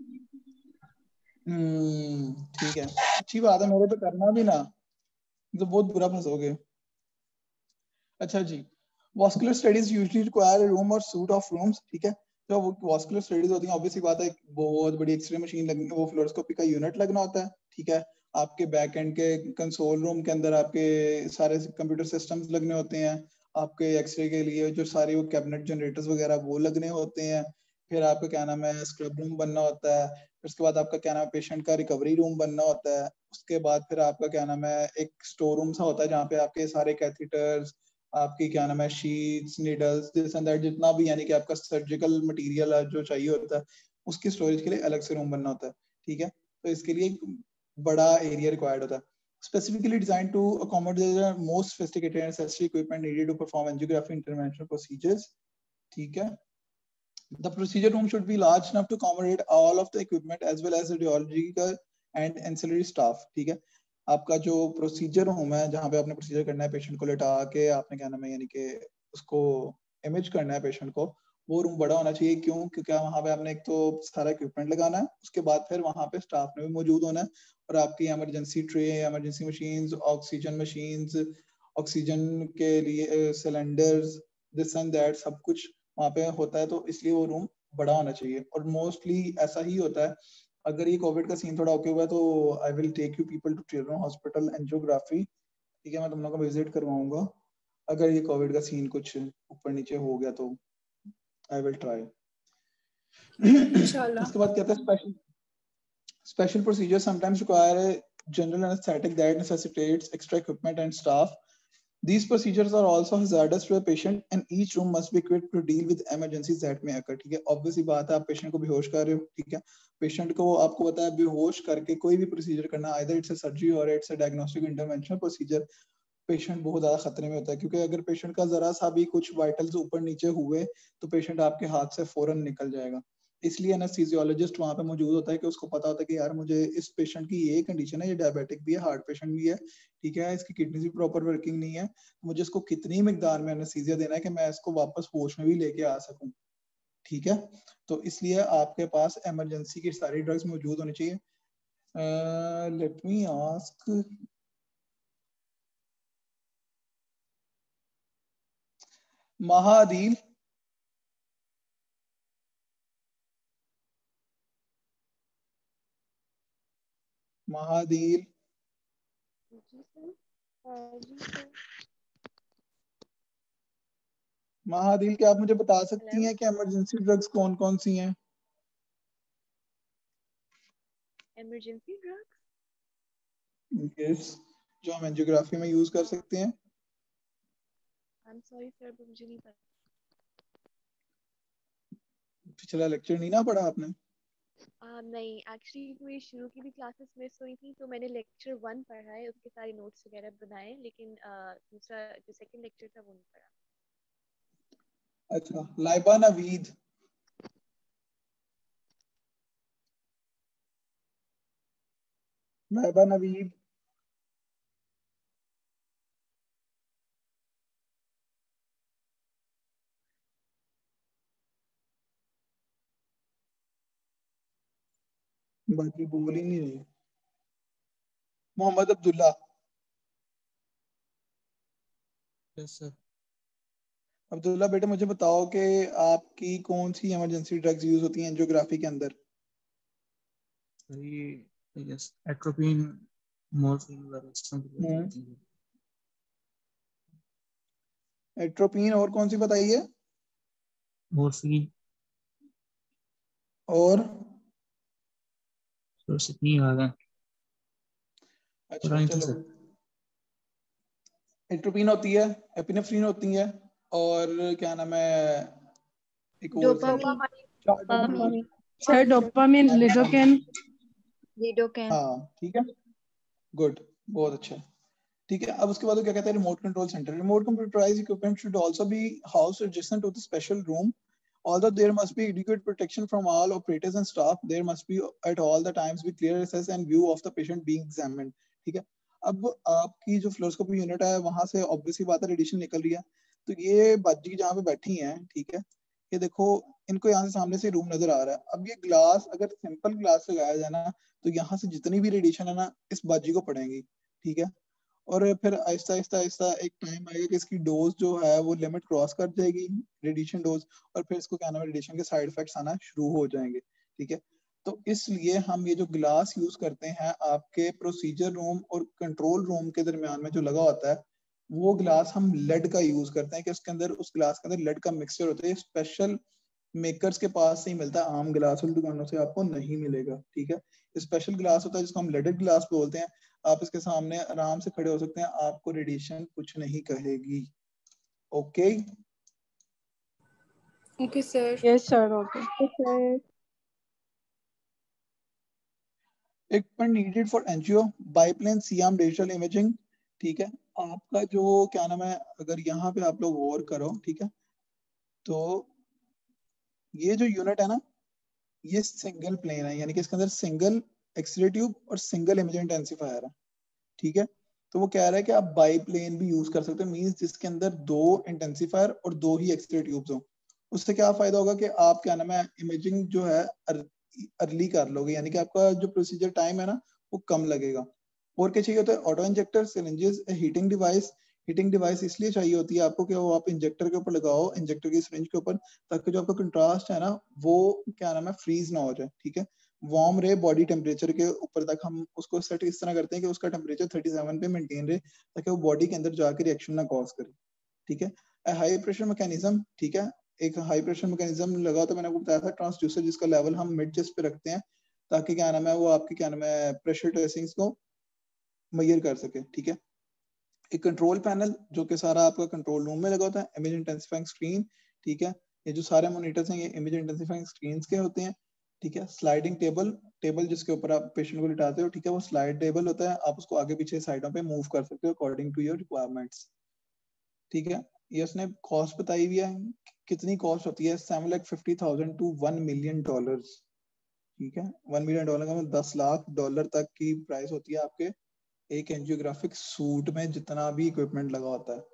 Speaker 8: हम्म ठीक है, अच्छी बात है, मेरे पे करना भी ना, तो बहुत बुरा फंसोगे। अच्छा जी, vascular studies usually require a room or suite of rooms. ठीक है, जो वास्कुलर स्टडीज होती हैं ऑब्वियसली बात है, बहुत बड़ी एक्सरे मशीन लगनी है, वो फ्लोरोस्कोपी का यूनिट लगना होता है। ठीक है, आपके बैक एंड के कंसोल रूम के अंदर आपके सारे कंप्यूटर सिस्टम्स लगने होते हैं। आपके एक्सरे के लिए जो सारे वो कैबिनेट जनरेटर्स वगैरह वो लगने होते हैं। फिर आपका क्या नाम है स्क्रब रूम बनना होता है। फिर उसके बाद आपका क्या नाम है पेशेंट का रिकवरी रूम बनना होता है। उसके बाद फिर आपका क्या नाम है एक स्टोर रूम सा होता है, जहाँ पे आपके सारे कैथीटर्स, आपकी क्या नाम है sheets, needles, this and that, जितना भी यानी कि आपका सर्जिकल मटेरियल है जो चाहिए होता है, उसकी स्टोरेज के लिए अलग से रूम बनना होता है। ठीक है, तो इसके लिए एक बड़ा एरिया रिक्वायर्ड होता है, specifically designed to accommodate the most sophisticated and necessary equipment needed to perform angiography interventional procedures. ठीक है, the procedure room should be large enough to accommodate all of the equipment as well as the radiological and ancillary staff. ठीक है, आपका जो procedure room है जहाँ पे आपने प्रोसीजर करना है, पेशेंट को लेटा के आपने क्या नाम है यानी कि उसको इमेज करना है पेशेंट को, वो रूम बड़ा होना चाहिए। क्यों? क्योंकि वहाँ पे आपने एक तो सारा इक्विपमेंट लगाना है, उसके बाद फिर वहाँ पे स्टाफ ने भी मौजूद होना है, और आपकी emergency tray, emergency machines, oxygen machines, oxygen के लिए सिलेंडर्स, दिस एंड दैट सब कुछ वहाँ पे होता है, तो इसलिए वो रूम बड़ा होना चाहिए। और मोस्टली ऐसा ही होता है। अगर ये कोविड का सीन थोड़ा ओके हुआ है तो I will take you people to children hospital angiography. ठीक है, मैं तुम लोगों को विजिट करवाऊंगा। अगर ये कोविड का सीन कुछ ऊपर नीचे हो गया तो आई विल ट्राई। उसके बाद कहते हैं special special procedures sometimes require a general anesthetic that necessitates extra equipment and staff. These procedures are also hazardous to a patient and each room must be equipped to deal with emergencies that may occur. ठीक है, obviously बात है, आप patient को बेहोश कर रहे हो। ठीक है, पेशेंट को आपको पता है बेहोश करके कोई भी प्रोसीजर करना, either it's a surgery or it's a diagnostic interventional procedure, patient बहुत ज्यादा खतरे में होता है, क्योंकि अगर पेशेंट का जरा सा भी कुछ वाइटल्स ऊपर नीचे हुए तो पेशेंट आपके हाथ से फौरन निकल जाएगा। इसलिए एनेस्थीसियोलॉजिस्ट वहां पे मौजूद होता है कि उसको पता होता है कि यार मुझे इस पेशेंट की ये कंडीशन है, ये डायबिटिक भी है, हार्ट पेशेंट भी है, ठीक है, इसकी किडनी भी प्रॉपर वर्किंग नहीं है, मुझे इसको कितनी मिकदार में एनेस्थीसिया देना है कि मैं इसको वापस होश में भी लेके आ सकूं। ठीक है, तो इसलिए आपके पास इमरजेंसी की सारी ड्रग्स मौजूद होनी चाहिए। Let me ask, Mahadil Mahadil
Speaker 2: ji sir. अ, जी सर।
Speaker 8: महादील, क्या आप मुझे बता सकती
Speaker 2: हेलो।
Speaker 8: हैं कि इमरजेंसी ड्रग्स कौन कौन सी हैं?
Speaker 2: Emergency drugs?
Speaker 8: यस, जो हम एंजियोग्राफी में यूज कर सकते हैं।
Speaker 2: आई एम सॉरी सर, मुझे नहीं पता।
Speaker 8: पिछला लेक्चर नहीं ना पढ़ा आपने?
Speaker 2: uh, नहीं, एक्चुअली मेरी शुरू की भी क्लासेस मिस हुई थी, तो मैंने लेक्चर वन पढ़ा है, उसके सारे नोट्स वगैरह बनाए, लेकिन uh, दूसरा जो सेकंड लेक्चर था वो नहीं पढ़ा।
Speaker 8: अच्छा, लाइबा नवीद, लाइबा नवीद बाकी बोल ही नहीं रही। मोहम्मद अब्दुल्ला।
Speaker 3: Yes sir.
Speaker 8: अब्दुल्ला बेटे, मुझे बताओ कि आपकी कौन सी इमरजेंसी ड्रग्स यूज होती हैं एंजियोग्राफी के अंदर?
Speaker 3: ये यस एट्रोपिन, मॉर्फिन वगैरह इस तरह की बातें होती हैं।
Speaker 8: एट्रोपिन और कौन सी बताइए?
Speaker 3: मॉर्फिन
Speaker 8: और
Speaker 3: सर इतनी याद है।
Speaker 8: अच्छा चलो, एट्रोपिन होती है, एपिनेफ्रिन होती है, और क्या नाम है एक और
Speaker 5: dopamine.
Speaker 13: Sir dopamine, lidocaine.
Speaker 5: Lidocaine.
Speaker 8: हाँ ठीक है, गुड, बहुत अच्छा। ठीक है। अब उसके बाद वो क्या कहते हैं, remote control centre. Remote computerized equipment should also be housed adjacent to the special room, although there must be adequate protection from all operators and staff, there must be at all the times be clear access and view of the patient being examined। ठीक है। अब आपकी जो fluoroscopy unit है वहां से obviously बात है रेडिएशन निकल रही है, तो ये बाजी जहाँ पे बैठी हैं, ठीक है, ये देखो इनको यहाँ से सामने से रूम नजर आ रहा है। अब ये ग्लास अगर सिंपल ग्लास लगाया जाए ना, तो यहाँ से जितनी भी रेडिएशन है ना इस बाजी को पड़ेंगी, ठीक है। और फिर आहिस्ता आहिस्ता आहिस्ता एक टाइम आएगा कि इसकी डोज जो है वो लिमिट क्रॉस कर जाएगी, रेडिएशन डोज, और फिर इसको क्या नाम है, रेडिएशन के साइड इफेक्ट्स आना शुरू हो जाएंगे, ठीक है। तो इसलिए हम ये जो ग्लास यूज करते हैं आपके प्रोसीजर रूम और कंट्रोल रूम के दरमियान में जो लगा होता है, वो ग्लास हम लेड का यूज करते हैं कि उसके अंदर, उस ग्लास के अंदर लेड का मिक्सचर होता है। स्पेशल मेकर्स के पास से ही मिलता है, आम ग्लास वाली दुकानों से आपको नहीं मिलेगा, ठीक है। स्पेशल ग्लास होता है जिसको हम लेडेड ग्लास बोलते हैं। आप इसके सामने आराम से खड़े हो सकते हैं, आपको रेडिएशन कुछ नहीं कहेगी। Okay
Speaker 13: okay sir. Yes sir. Okay
Speaker 10: sir
Speaker 8: equipment needed for angio biplane सियाम डिजिटल इमेजिंग, ठीक है। आपका जो क्या नाम है, अगर यहाँ पे आप लोग गौर करो, ठीक है, तो ये जो यूनिट है ना, ये सिंगल प्लेन है, यानी कि इसके अंदर सिंगल एक्सरे ट्यूब और सिंगल इमेजिंग इंटेंसिफायर है, ठीक है। तो वो कह रहा है कि आप बाई प्लेन भी यूज कर सकते हो, मींस जिसके अंदर दो इंटेंसिफायर और दो ही एक्सरे ट्यूब्स हो। उससे क्या फायदा होगा कि आप क्या नाम है, इमेजिंग जो है अर्ली कर लोगे, यानी कि आपका जो प्रोसीजर टाइम है ना वो कम लगेगा। और क्या चाहिए होता है, auto injector, syringes, heating device. Heating device इसलिए चाहिए होती है आपको कि वो आप इंजेक्टर के ऊपर लगाओ, इंजेक्टर की सिरिंज के ऊपर, ताकि जो आपका कंट्रास्ट है ना वो क्या नाम है, फ्रीज ना हो जाए, ठीक है। वार्म रहे बॉडी टेम्परेचर के ऊपर तक हम उसको सेट इस तरह करते हैं कि उसका टेम्परेचर थर्टी सेवन पे मेंटेन रहे, ताकि वो बॉडी के अंदर जाके रिएक्शन ना कॉज करे, ठीक है। हाई प्रेशर मैकेनिज्म, ठीक है, एक हाई प्रेशर मैकेनिज्म लगा, तो मैंने आपको बताया था ट्रांसड्यूसर, जिसका लेवल हम मिड चेस्ट पे रखते हैं, ताकि क्या नाम है वो आपकी क्या नाम है प्रेशर ट्रेसिंग्स को मेजर कर सके, ठीक है। एक कंट्रोल पैनल जो कि सारा आपका कंट्रोल रूम में लगा होता है, इमेज इंटेंसिफाइंग स्क्रीन, ठीक है। ये जो सारे मॉनिटर्स हैं ये इमेज इंटेंसिफाइंग स्क्रीन्स के होते हैं, ठीक है। स्लाइडिंग टेबल, टेबल जिसके ऊपर आप पेशेंट को लिटाते हो, ठीक है, वो स्लाइड टेबल होता है, आप उसको आगे पीछे साइडों पे मूव कर सकते हो अकॉर्डिंग टू योर रिक्वायरमेंट्स, ठीक है। ये उसने कॉस्ट बताई हुई है, कितनी कॉस्ट होती है, seven lakh fifty thousand to one million dollar, ठीक है। वन मिलियन डॉलर का मतलब दस लाख डॉलर तक की प्राइस होती है आपके एक एंजियोग्राफिक सूट में जितना भी इक्विपमेंट लगा होता है।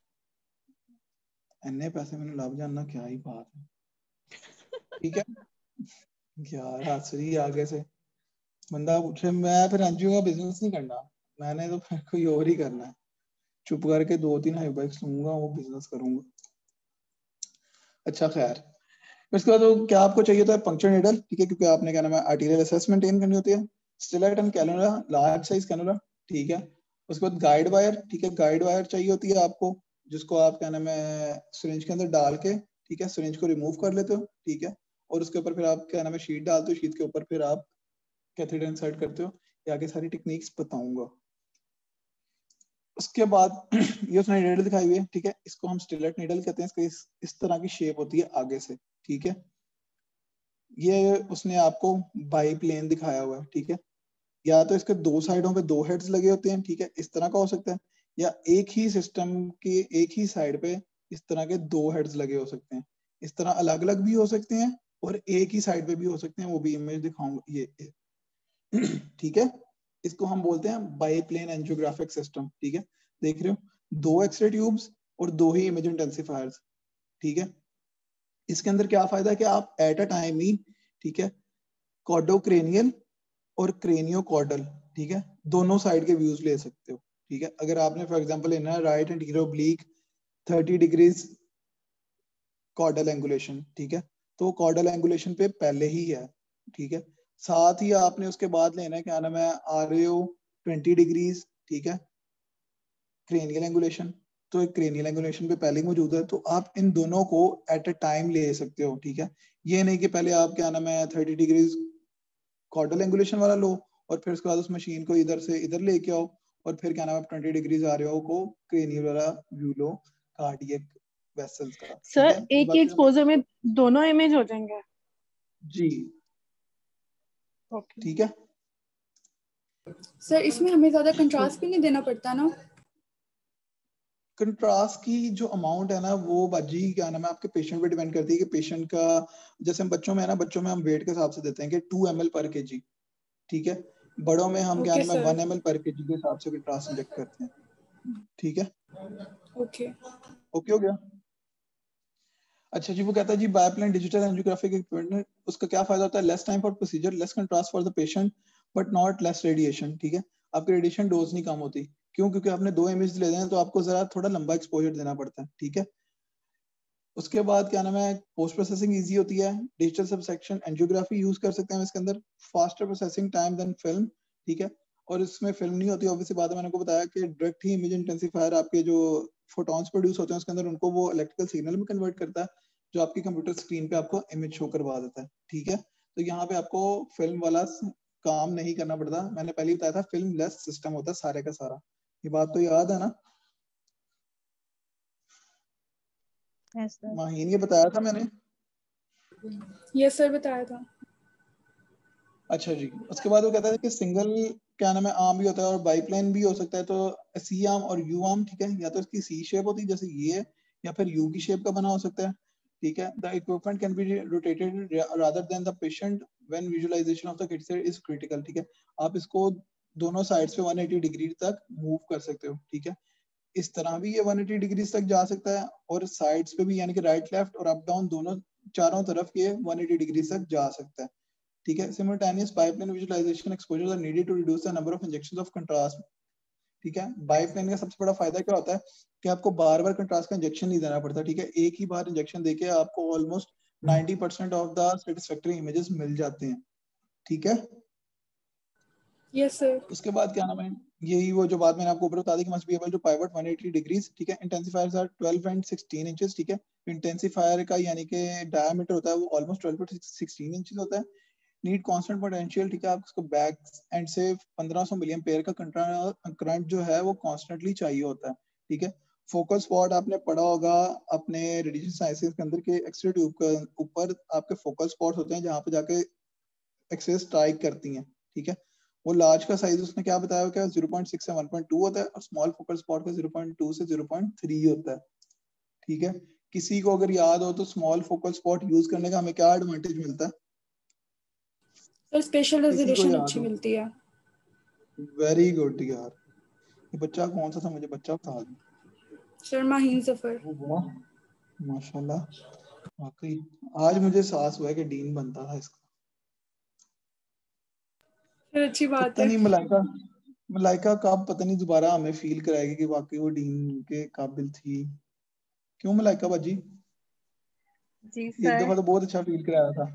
Speaker 8: इतने पैसे मैंने लाभ जानना, क्या ही बात है, ठीक है। यार हाथसरी आगे से बंदा पूछे, मैं फिर एनजीओ का बिजनेस नहीं करना, मैंने तो फिर कोई और ही करना है, चुप करके दो तीन हाई बाइक्स लूंगा, वो बिजनेस करूंगा। अच्छा खैर, इसके बाद तो क्या आपको चाहिए था, पंक्चर नीडल, ठीक है, क्योंकि आपने क्या नाम है आर्टीरियल एसेसमेंट मेंटेन करनी होती है। Stylet and cannula, large size cannula, ठीक है। उसके बाद गाइड वायर, ठीक है, गाइड वायर चाहिए होती है आपको, जिसको आप क्या नाम है सिरिंज के अंदर डाल के, ठीक है, सिरिंज को रिमूव कर लेते हो, ठीक है, और उसके ऊपर फिर आप क्या नाम है शीट डालते हो, शीट के ऊपर फिर आप कैथेटर इंसर्ट करते हो। ये आगे सारी टेक्निक्स बताऊंगा। उसके बाद ये उसने नीडल दिखाई हुई है, ठीक है, इसको हम स्टिलेट नीडल कहते हैं, इसका इस, इस तरह की शेप होती है आगे से, ठीक है। ये उसने आपको बाई प्लेन दिखाया हुआ है, ठीक है, या तो इसके दो साइडों पे दो हेड्स लगे होते हैं, ठीक है, इस तरह का हो सकता है, या एक ही सिस्टम के एक ही साइड पे इस तरह के दो हेड्स लगे हो सकते हैं। इस तरह अलग अलग भी हो सकते हैं और एक ही साइड पे भी हो सकते हैं, वो भी इमेज दिखाऊंगा ये, ठीक है। इसको हम बोलते हैं बाई प्लेन एंजियोग्राफिक सिस्टम, ठीक है। देख रहे हो, दो एक्सरे ट्यूब्स और दो ही इमेज इंटेंसिफायर्स, ठीक है। इसके अंदर क्या फायदा है कि आप एट अ टाइम ही, ठीक है, कॉर्डोक्रेनियल और क्रेनियो कॉर्डल, ठीक है, दोनों साइड के व्यूज ले सकते हो, ठीक है। अगर आपने फॉर एग्जांपल लेना है right anterior oblique thirty degrees caudal angulation, ठीक है, तो कॉर्डल एंगुलेशन पे पहले ही है, ठीक है। साथ ही आपने उसके बाद लेना है क्या नाम है आरओ ट्वेंटी डिग्रीज, ठीक है, क्रेनियल एंगुलेशन, तो एक क्रेनियल एंगुलेशन पे पहले ही मौजूद है, तो आप इन दोनों को एट अ टाइम ले सकते हो, ठीक है। ये नहीं कि पहले आप क्या नाम है थर्टी डिग्रीज कॉर्डल एंगुलेशन वाला लो और फिर उसके बाद उस मशीन को इधर से इधर लेके आओ और फिर क्या नाम है ट्वेंटी डिग्रीज आ रहे हो को क्रेनियल वाला व्यू लो कार्डियक वेसल्स का।
Speaker 13: सर एक ही एक्सपोजर में दोनों इमेज हो जाएंगे?
Speaker 8: जी
Speaker 13: ओके
Speaker 8: ठीक है
Speaker 14: सर, इसमें हमें ज्यादा कंट्रास्ट भी नहीं देना पड़ता ना?
Speaker 8: कंट्रास्ट की जो अमाउंट है ना वो बाजी क्या नाम है आपके पेशेंट पे डिपेंड करती है कि पेशेंट का, जैसे हम बच्चों में है ना, बच्चों में हम वेट के हिसाब से देते हैं कि टू एम एल पर के जी, ठीक है। बड़ों में हम क्या
Speaker 13: ओके
Speaker 8: नाम है
Speaker 13: सर।
Speaker 8: वन एम एल पर के जी के हिसाब से कंट्रास्ट इंजेक्ट करते हैं, ठीक है।
Speaker 13: ओके
Speaker 8: ओके हो गया। अच्छा जी, वो कहता है जी बायोप्लेन डिजिटल एंजियोग्राफिक इक्विपमेंट, उसका क्या फायदा होता है? Less time for procedure, less contrast for the patient but not less radiation, ठीक है। आपकी रेडिएशन डोज नहीं कम होती, क्यों? क्योंकि आपने दो इमेज ले हैं तो आपको जरा थोड़ा लंबा एक्सपोजर देना पड़ता है, ठीक है। उसके बाद क्या नाम है, पोस्ट प्रोसेसिंग इजी होती है, डिजिटल सबसेक्शन एंजियोग्राफी यूज कर सकते हैं इसके अंदर, faster processing time than film, ठीक है। और इसमें फिल्म नहीं होती, ऑब्वियसली बात है, मैंने आपको बताया कि डायरेक्ट ही इमेज इंटेंसिफायर आपके जो फोटॉन्स प्रोड्यूस होते हैं उसके अंदर, उनको वो इलेक्ट्रिकल सिग्नल में कन्वर्ट करता है, जो आपकी कंप्यूटर स्क्रीन पे आपको इमेज शो करवा देता है, ठीक है। तो यहाँ पे आपको फिल्म वाला काम नहीं करना पड़ता, मैंने पहले ही बताया था फिल्म लेस सिस्टम होता है सारे का सारा, ये बात तो याद है ना?
Speaker 5: Yes sir.
Speaker 8: माहीन ये बताया था मैंने।
Speaker 13: यस सर बताया था।
Speaker 8: अच्छा जी, उसके बाद वो कहता है कि सिंगल क्या नाम है आर्म भी होता है और बाईप्लेन भी हो सकता है, तो सी आर्म और यू आर्म, ठीक है। या तो इसकी सी शेप होती है जैसे ये, या फिर यू की शेप का बना हो सकता है, ठीक है। The equipment can be rotated rather than the patient when visualization of the kit is critical, ठीक है। आप इसको दोनों साइड्स पे वन एटी डिग्री तक मूव कर सकते हो, ठीक है। इस तरह भी ये वन एटी डिग्री तक जा सकता है, और साइड्स पे भी, यानी कि राइट लेफ्ट और अप डाउन दोनों चारों तरफ ये वन एटी डिग्री तक जा सकता है, ठीक है। Simultaneous biplane visualization exposures are needed to reduce the number of injections of contrast, ठीक है। बाइप्लेन का सबसे बड़ा फायदा क्या होता है कि आपको बार बार कंट्रास्ट का इंजेक्शन नहीं देना पड़ता, ठीक है। एक ही बार इंजेक्शन देके आपको almost ninety percent of the satisfactory images मिल जाते हैं, ठीक है।
Speaker 13: Yes sir.
Speaker 8: उसके बाद क्या नाम है, यही वो जो बात मैंने आपको ऊपर बता दी कि must be able to pivot one eighty degrees, ठीक है। Intensifiers are twelve and sixteen inches, ठीक है। इंटेंसिफायर का यानी कि डायमीटर होता है वो almost twelve to sixteen inches होता है। नीड कांस्टेंट पोटेंशियल, ठीक है। आप उसको बैक एंड से पंद्रह सौ मिलियन पेयर का करंट जो है वो कॉन्स्टेंटली चाहिए होता है, ठीक है। फोकल स्पॉट आपने पढ़ा होगा अपने रेडिएशन साइंसेस के अंदर के एक्सरे ट्यूब के ऊपर आपके फोकल स्पॉट्स होते हैं जहाँ पे जाके एक्सरे स्ट्राइक करती हैं, ठीक है। वो लार्ज का साइज उसने क्या बताया क्या ज़ीरो पॉइंट सिक्स से वन पॉइंट टू होता है, और स्मॉल फोकल स्पॉट का ज़ीरो पॉइंट टू से ज़ीरो पॉइंट थ्री होता है, ठीक है। किसी को अगर याद हो तो स्मॉल फोकल स्पॉट यूज करने का हमें क्या एडवांटेज मिलता है?
Speaker 13: सर स्पेशल
Speaker 8: किसी को
Speaker 13: रेजोल्यूशन
Speaker 8: याद
Speaker 13: अच्छी
Speaker 8: हो?
Speaker 13: मिलती है।
Speaker 8: वेरी गुड यार, ये बच्चा कौन सा था मुझे बच्चा बता दो।
Speaker 13: सर माहीन सफर।
Speaker 8: वाह माशाल्लाह, वाकई आज मुझे एहसास हुआ कि डीन बनता था इसका।
Speaker 13: सर अच्छी बात
Speaker 8: पता
Speaker 13: है।
Speaker 8: नहीं मलाइका मलाइका कब पता नहीं दोबारा हमें फील कराएगी कि वाकई वो डीन के काबिल थी। क्यों मलाइका बाजी?
Speaker 5: जी
Speaker 8: एक
Speaker 5: सर।
Speaker 8: दफा तो बहुत अच्छा फील कराया था।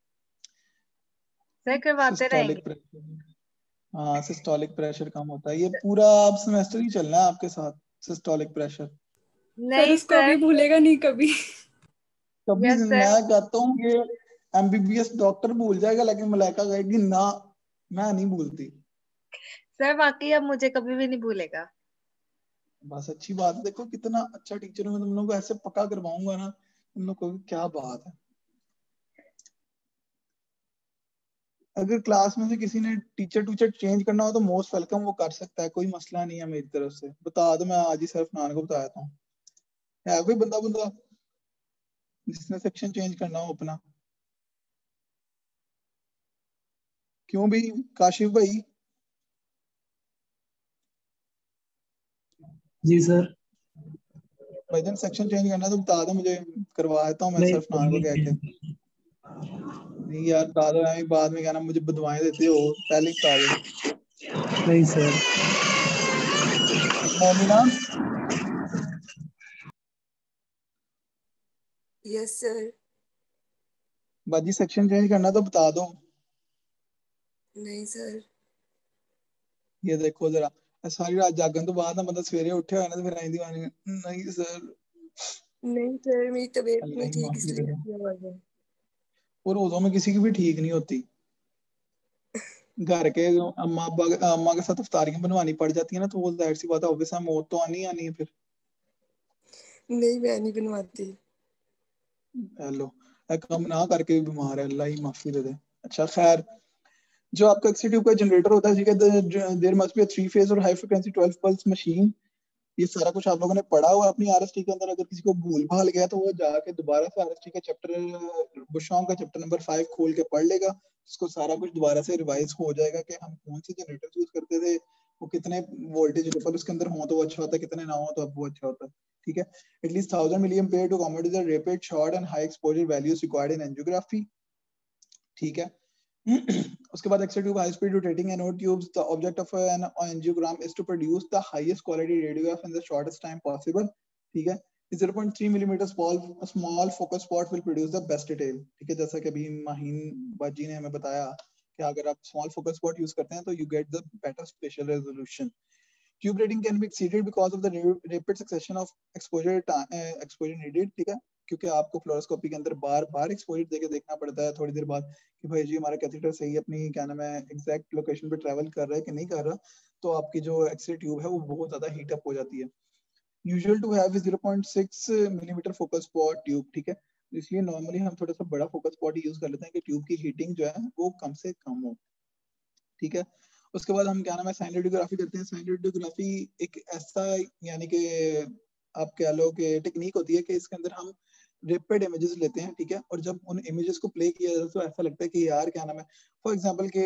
Speaker 5: सर करवाते
Speaker 8: सिस्टोलिक
Speaker 5: रहेंगे।
Speaker 8: प्रेशर, हाँ सिस्टोलिक प्रेशर कम होता है। ये पूरा आप सेमेस्टर ही चलना है आपके साथ सिस्टोलिक प्रेशर।
Speaker 13: सर
Speaker 5: नहीं
Speaker 13: उसको
Speaker 5: सर।
Speaker 13: अभी भूलेगा नहीं कभी।
Speaker 8: कभी
Speaker 5: यस सर।
Speaker 8: मैं कहता हूँ ये एमबीबीएस डॉक्टर भूल जाएगा, लेकिन मलाइका कहेगी ना मैं नहीं भूलती।
Speaker 5: सर वाकई अब मुझे कभी भी नहीं भूलेगा।
Speaker 8: बस अच्छी बात है, देखो कितना अच्छा टीचर हूँ, तुम लोगों को ऐसे पक्का करवाऊंगा ना, तुम लोग को क्या बात है। अगर क्लास में से किसी ने टीचर टूचर चेंज करना हो तो मोस्ट वेलकम, वो कर सकता है, कोई मसला नहीं है मेरी तरफ से। बता दो, मैं आज ही सिर्फ नान को बताया था। है कोई बंदा बंदा जिसने सेक्शन चेंज करना हो अपना? क्यों भी काशिफ भाई?
Speaker 3: जी सर।
Speaker 8: भाईजान सेक्शन चेंज करना तो बता दो मुझे, करवा देता हूँ मैं
Speaker 3: नहीं
Speaker 8: सिर्फ नान को कह के। नहीं यार बता दो, मैं बाद में कहना मुझे बदवाएं देते हो, पहले ही बता दो।
Speaker 3: नहीं सर।
Speaker 8: Momina
Speaker 14: yes sir.
Speaker 8: बाजी सेक्शन चेंज करना तो बता दो।
Speaker 14: नहीं सर।
Speaker 8: ये देखो जरा, सारी रात जागन तो बाद ना बंदा सवेरे उठे होया ना तो फिर आई दीवानी नहीं सर।
Speaker 14: नहीं सर मेरी तबीयत
Speaker 8: अल्लाह
Speaker 14: नहीं
Speaker 8: ही
Speaker 14: ठीक
Speaker 8: माफी
Speaker 14: इसलिए
Speaker 8: दे।
Speaker 14: किया हुआ है।
Speaker 8: और रोजों में किसी की भी ठीक नहीं होती, घर के अम्मा अब्बा अम्मा के साथ इफ्तारियां बनवानी पड़ जाती है ना, तो वो जाहिर सी बात है ऑब्वियस है मौत तो आनी आनी है फिर।
Speaker 14: नहीं मैं नहीं बनवाती।
Speaker 8: हेलो कम ना करके भी बीमार है, अल्लाह ही माफी दे दे। अच्छा खैर, जो आपका एक्सी ट्यूब का जनरेटर होता है, ठीक है, there must be a three phase or high frequency twelve pulse machine ये सारा कुछ आप लोगों ने पढ़ा हुआ अपनी आरएसटी के अंदर। अगर किसी को भूल भाल गया तो वो जाके दोबारा से आरएसटी का चैप्टर बुशॉन्ग का चैप्टर नंबर फाइव खोल के पढ़ लेगा, उसको सारा कुछ दोबारा से रिवाइज हो जाएगा कि हम कौन से जनरेटर यूज करते थे, वो कितने वोल्टेज रिपल उसके अंदर हो तो वो अच्छा होता है, कितने ना हो तो अब वो अच्छा होता है। ठीक है, at least thousand million pair to accommodate the rapid short and high exposure values required in angiography. ठीक है, उसके बाद extra tube high speed rotating anode tubes, the object of an angiogram is to produce the highest quality radiograph in the shortest time possible. ठीक है, zero point three millimeter small small focus spot will produce the best detail। ठीक है, जैसा कि अभी माहीन बाजी ने हमें बताया कि अगर आप स्मॉल फोकस स्पॉट यूज करते हैं तो you get the better spatial resolution. Tube rating can be exceeded because of the rapid succession of exposure uh, exposure needed। ठीक है, क्योंकि आपको फ्लोरोस्कोपी के अंदर बार बार एक्सपोजर देके देखना पड़ता है थोड़ी देर बाद कि भाई जी हमारा कैथेटर सही अपनी क्या नाम है एग्जैक्ट लोकेशन पे ट्रैवल कर रहा है कि नहीं कर रहा, तो आपकी जो एक्सरे ट्यूब है वो बहुत ज्यादा हीट अप हो जाती है। Usual to have zero point six millimetre focus spot tube. ठीक है, इसलिए नॉर्मली हम थोड़ा सा बड़ा फोकस स्पॉट यूज कर लेते हैं कि ट्यूब की हीटिंग जो है वो कम से कम हो। ठीक है, उसके बाद हम क्या नाम है साइन रेडियोग्राफी करते हैं। साइन रेडियोग्राफी एक ऐसा यानी कि आप कह लो कि टेक्निक होती है कि इसके अंदर हम रैपिड इमेजेस लेते हैं। ठीक है, और जब उन इमेजेस को प्ले किया जाता है तो ऐसा लगता है कि यार क्या नाम है, फॉर एग्जांपल कि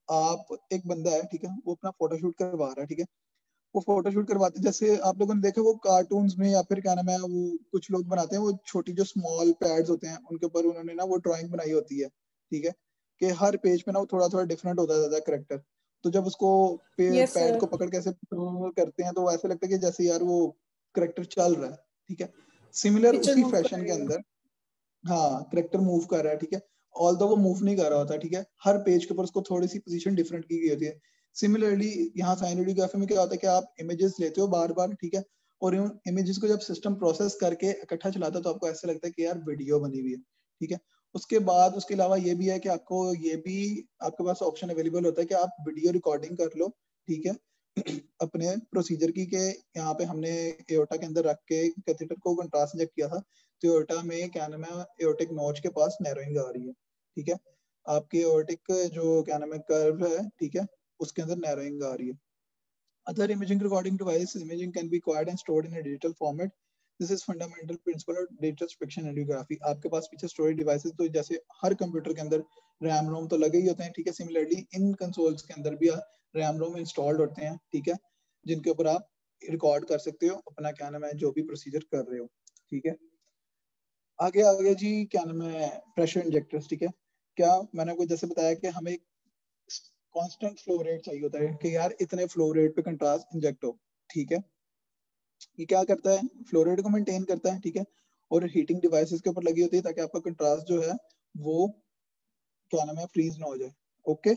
Speaker 8: आप एक बंदा है, ठीक है, वो अपना फोटोशूट करवा रहा है। ठीक है, वो फोटोशूट करवाते जैसे आप लोगों ने देखा वो कार्टून्स में या फिर क्या नाम है वो कुछ लोग बनाते हैं वो छोटी जो स्मॉल पैड्स होते हैं उनके ऊपर उन्होंने ना वो ड्राइंग बनाई होती है। ठीक है, कि हर पेज पे ना वो थोड़ा थोड़ा डिफरेंट होता जाता है करेक्टर, तो जब उसको
Speaker 13: Yes,
Speaker 8: पैड
Speaker 13: sir.
Speaker 8: को पकड़ के ऐसे करते हैं तो ऐसा लगता है कि जैसे यार वो करेक्टर चल रहा है। ठीक है, सिमिलर
Speaker 13: Picture
Speaker 8: उसी
Speaker 13: move कर
Speaker 8: फैशन
Speaker 13: रही
Speaker 8: के
Speaker 13: है।
Speaker 8: अंदर हाँ करेक्टर मूव कर रहा है। ठीक है, ऑल्दो वो मूव नहीं कर रहा होता। ठीक है, हर पेज के ऊपर उसको थोड़ी सी पोजीशन डिफरेंट की गई होती है। सिमिलरली यहाँ साइन रेडियोग्राफी में क्या होता है कि आप इमेजेस लेते हो बार बार। ठीक है, और उन इमेजेस को जब सिस्टम प्रोसेस करके इकट्ठा चलाता है तो आपको ऐसा लगता है कि यार वीडियो बनी हुई है। ठीक है, उसके बाद उसके अलावा ये भी है कि आपको ये भी आपके पास ऑप्शन अवेलेबल होता है कि आप वीडियो रिकॉर्डिंग कर लो। ठीक है, अपने प्रोसीजर की के यहाँ पे हमने एओर्टा के अंदर रख के कैथेटर को कंट्रास्ट इंजेक्ट किया था तो एओर्टा में क्या नाम है एओर्टिक नोच के पास नैरोइंग आ रही है। ठीक है, आपके एओर्टिक जो क्या नाम है कर्व है, ठीक है, उसके अंदर नैरोइंग आ रही है। Other imaging recording device imaging can be acquired and stored in a digital format. This is fundamental principle of data inspection angiography। आपके पास पीछे स्टोरेज डिवाइसेस तो जैसे हर कंप्यूटर के अंदर रैम रोम तो लगे ही होते हैं। ठीक है, सिमिलरली इन कंसोल्स के अंदर भी रैम रोम इंस्टॉल्ड होते हैं। ठीक है, जिनके ऊपर आप रिकॉर्ड कर सकते हो अपना क्या नाम है जो भी प्रोसीजर कर रहे हो। ठीक है, आगे आगे जी क्या नाम है प्रेशर इंजेक्टर्स। ठीक है, क्या मैंने आपको जैसे बताया कि हमें कांस्टेंट फ्लो रेट चाहिए होता है कि यार इतने फ्लो रेट पे कंट्रास्ट इंजेक्ट हो। ठीक है, ये क्या करता है फ्लो रेट को मेंटेन करता है। ठीक है, और हीटिंग डिवाइसेस के ऊपर लगी होती है ताकि आपका कंट्रास्ट जो है वो क्या नाम है फ्रीज ना हो जाए। Okay,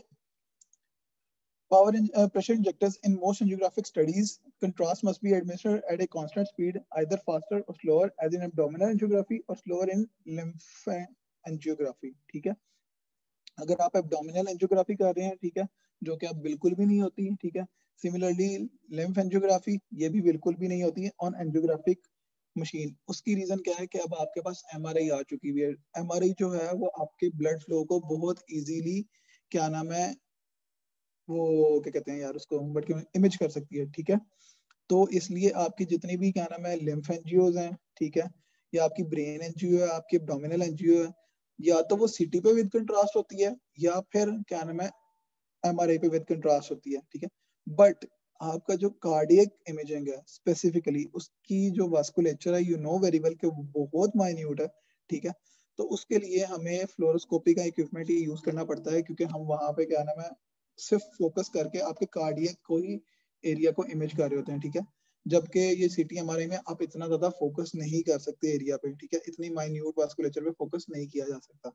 Speaker 8: power in, uh, pressure injectors in most angiographic studies contrast must be administered at a constant speed either faster or slower as in abdominal angiography or slower in lymph angiography। ठीक है, अगर आप abdominal angiography कर रहे हैं, ठीक है, जो कि अब बिल्कुल भी नहीं होती है। ठीक है, सिमिलरली लिम्फ एंजियोग्राफी ये भी बिल्कुल भी नहीं होती है ऑन एंजियोग्राफिक मशीन। उसकी रीजन क्या है कि अब आपके पास एमआरआई आ चुकी हुई है। एमआरआई जो है वो आपके ब्लड फ्लो को बहुत इजीली क्या नाम है वो क्या कहते हैं यार उसको बट इमेज कर सकती है। ठीक है, तो इसलिए आपकी जितनी भी क्या नाम है लिम्फ एनजीओज हैं, ठीक है, या आपकी ब्रेन एनजीओ है, आपकी एब्डोमिनल एनजीओ है, या तो वो सीटी पे विद कंट्रास्ट होती है या फिर क्या नाम है एमआरआई पे विद कंट्रास्ट होती है। ठीक है, बट आपका जो कार्डियक इमेजिंग है स्पेसिफिकली उसकी जो वास्कुलेचर है यू नो वेरी वेल कि वो बहुत माइन्यूट है। ठीक है, तो उसके लिए हमें फ्लोरोस्कोपी का इक्विपमेंट ही यूज करना पड़ता है क्योंकि हम वहां पे क्या नाम है सिर्फ फोकस करके आपके कार्डियक को ही एरिया को इमेज कर रहे होते हैं। ठीक है, जबकि ये सिटी एमआरआई में आप इतना ज्यादा फोकस नहीं कर सकते एरिया पे। ठीक है, इतनी माइन्यूट वास्कुलेचर पे फोकस नहीं किया जा सकता।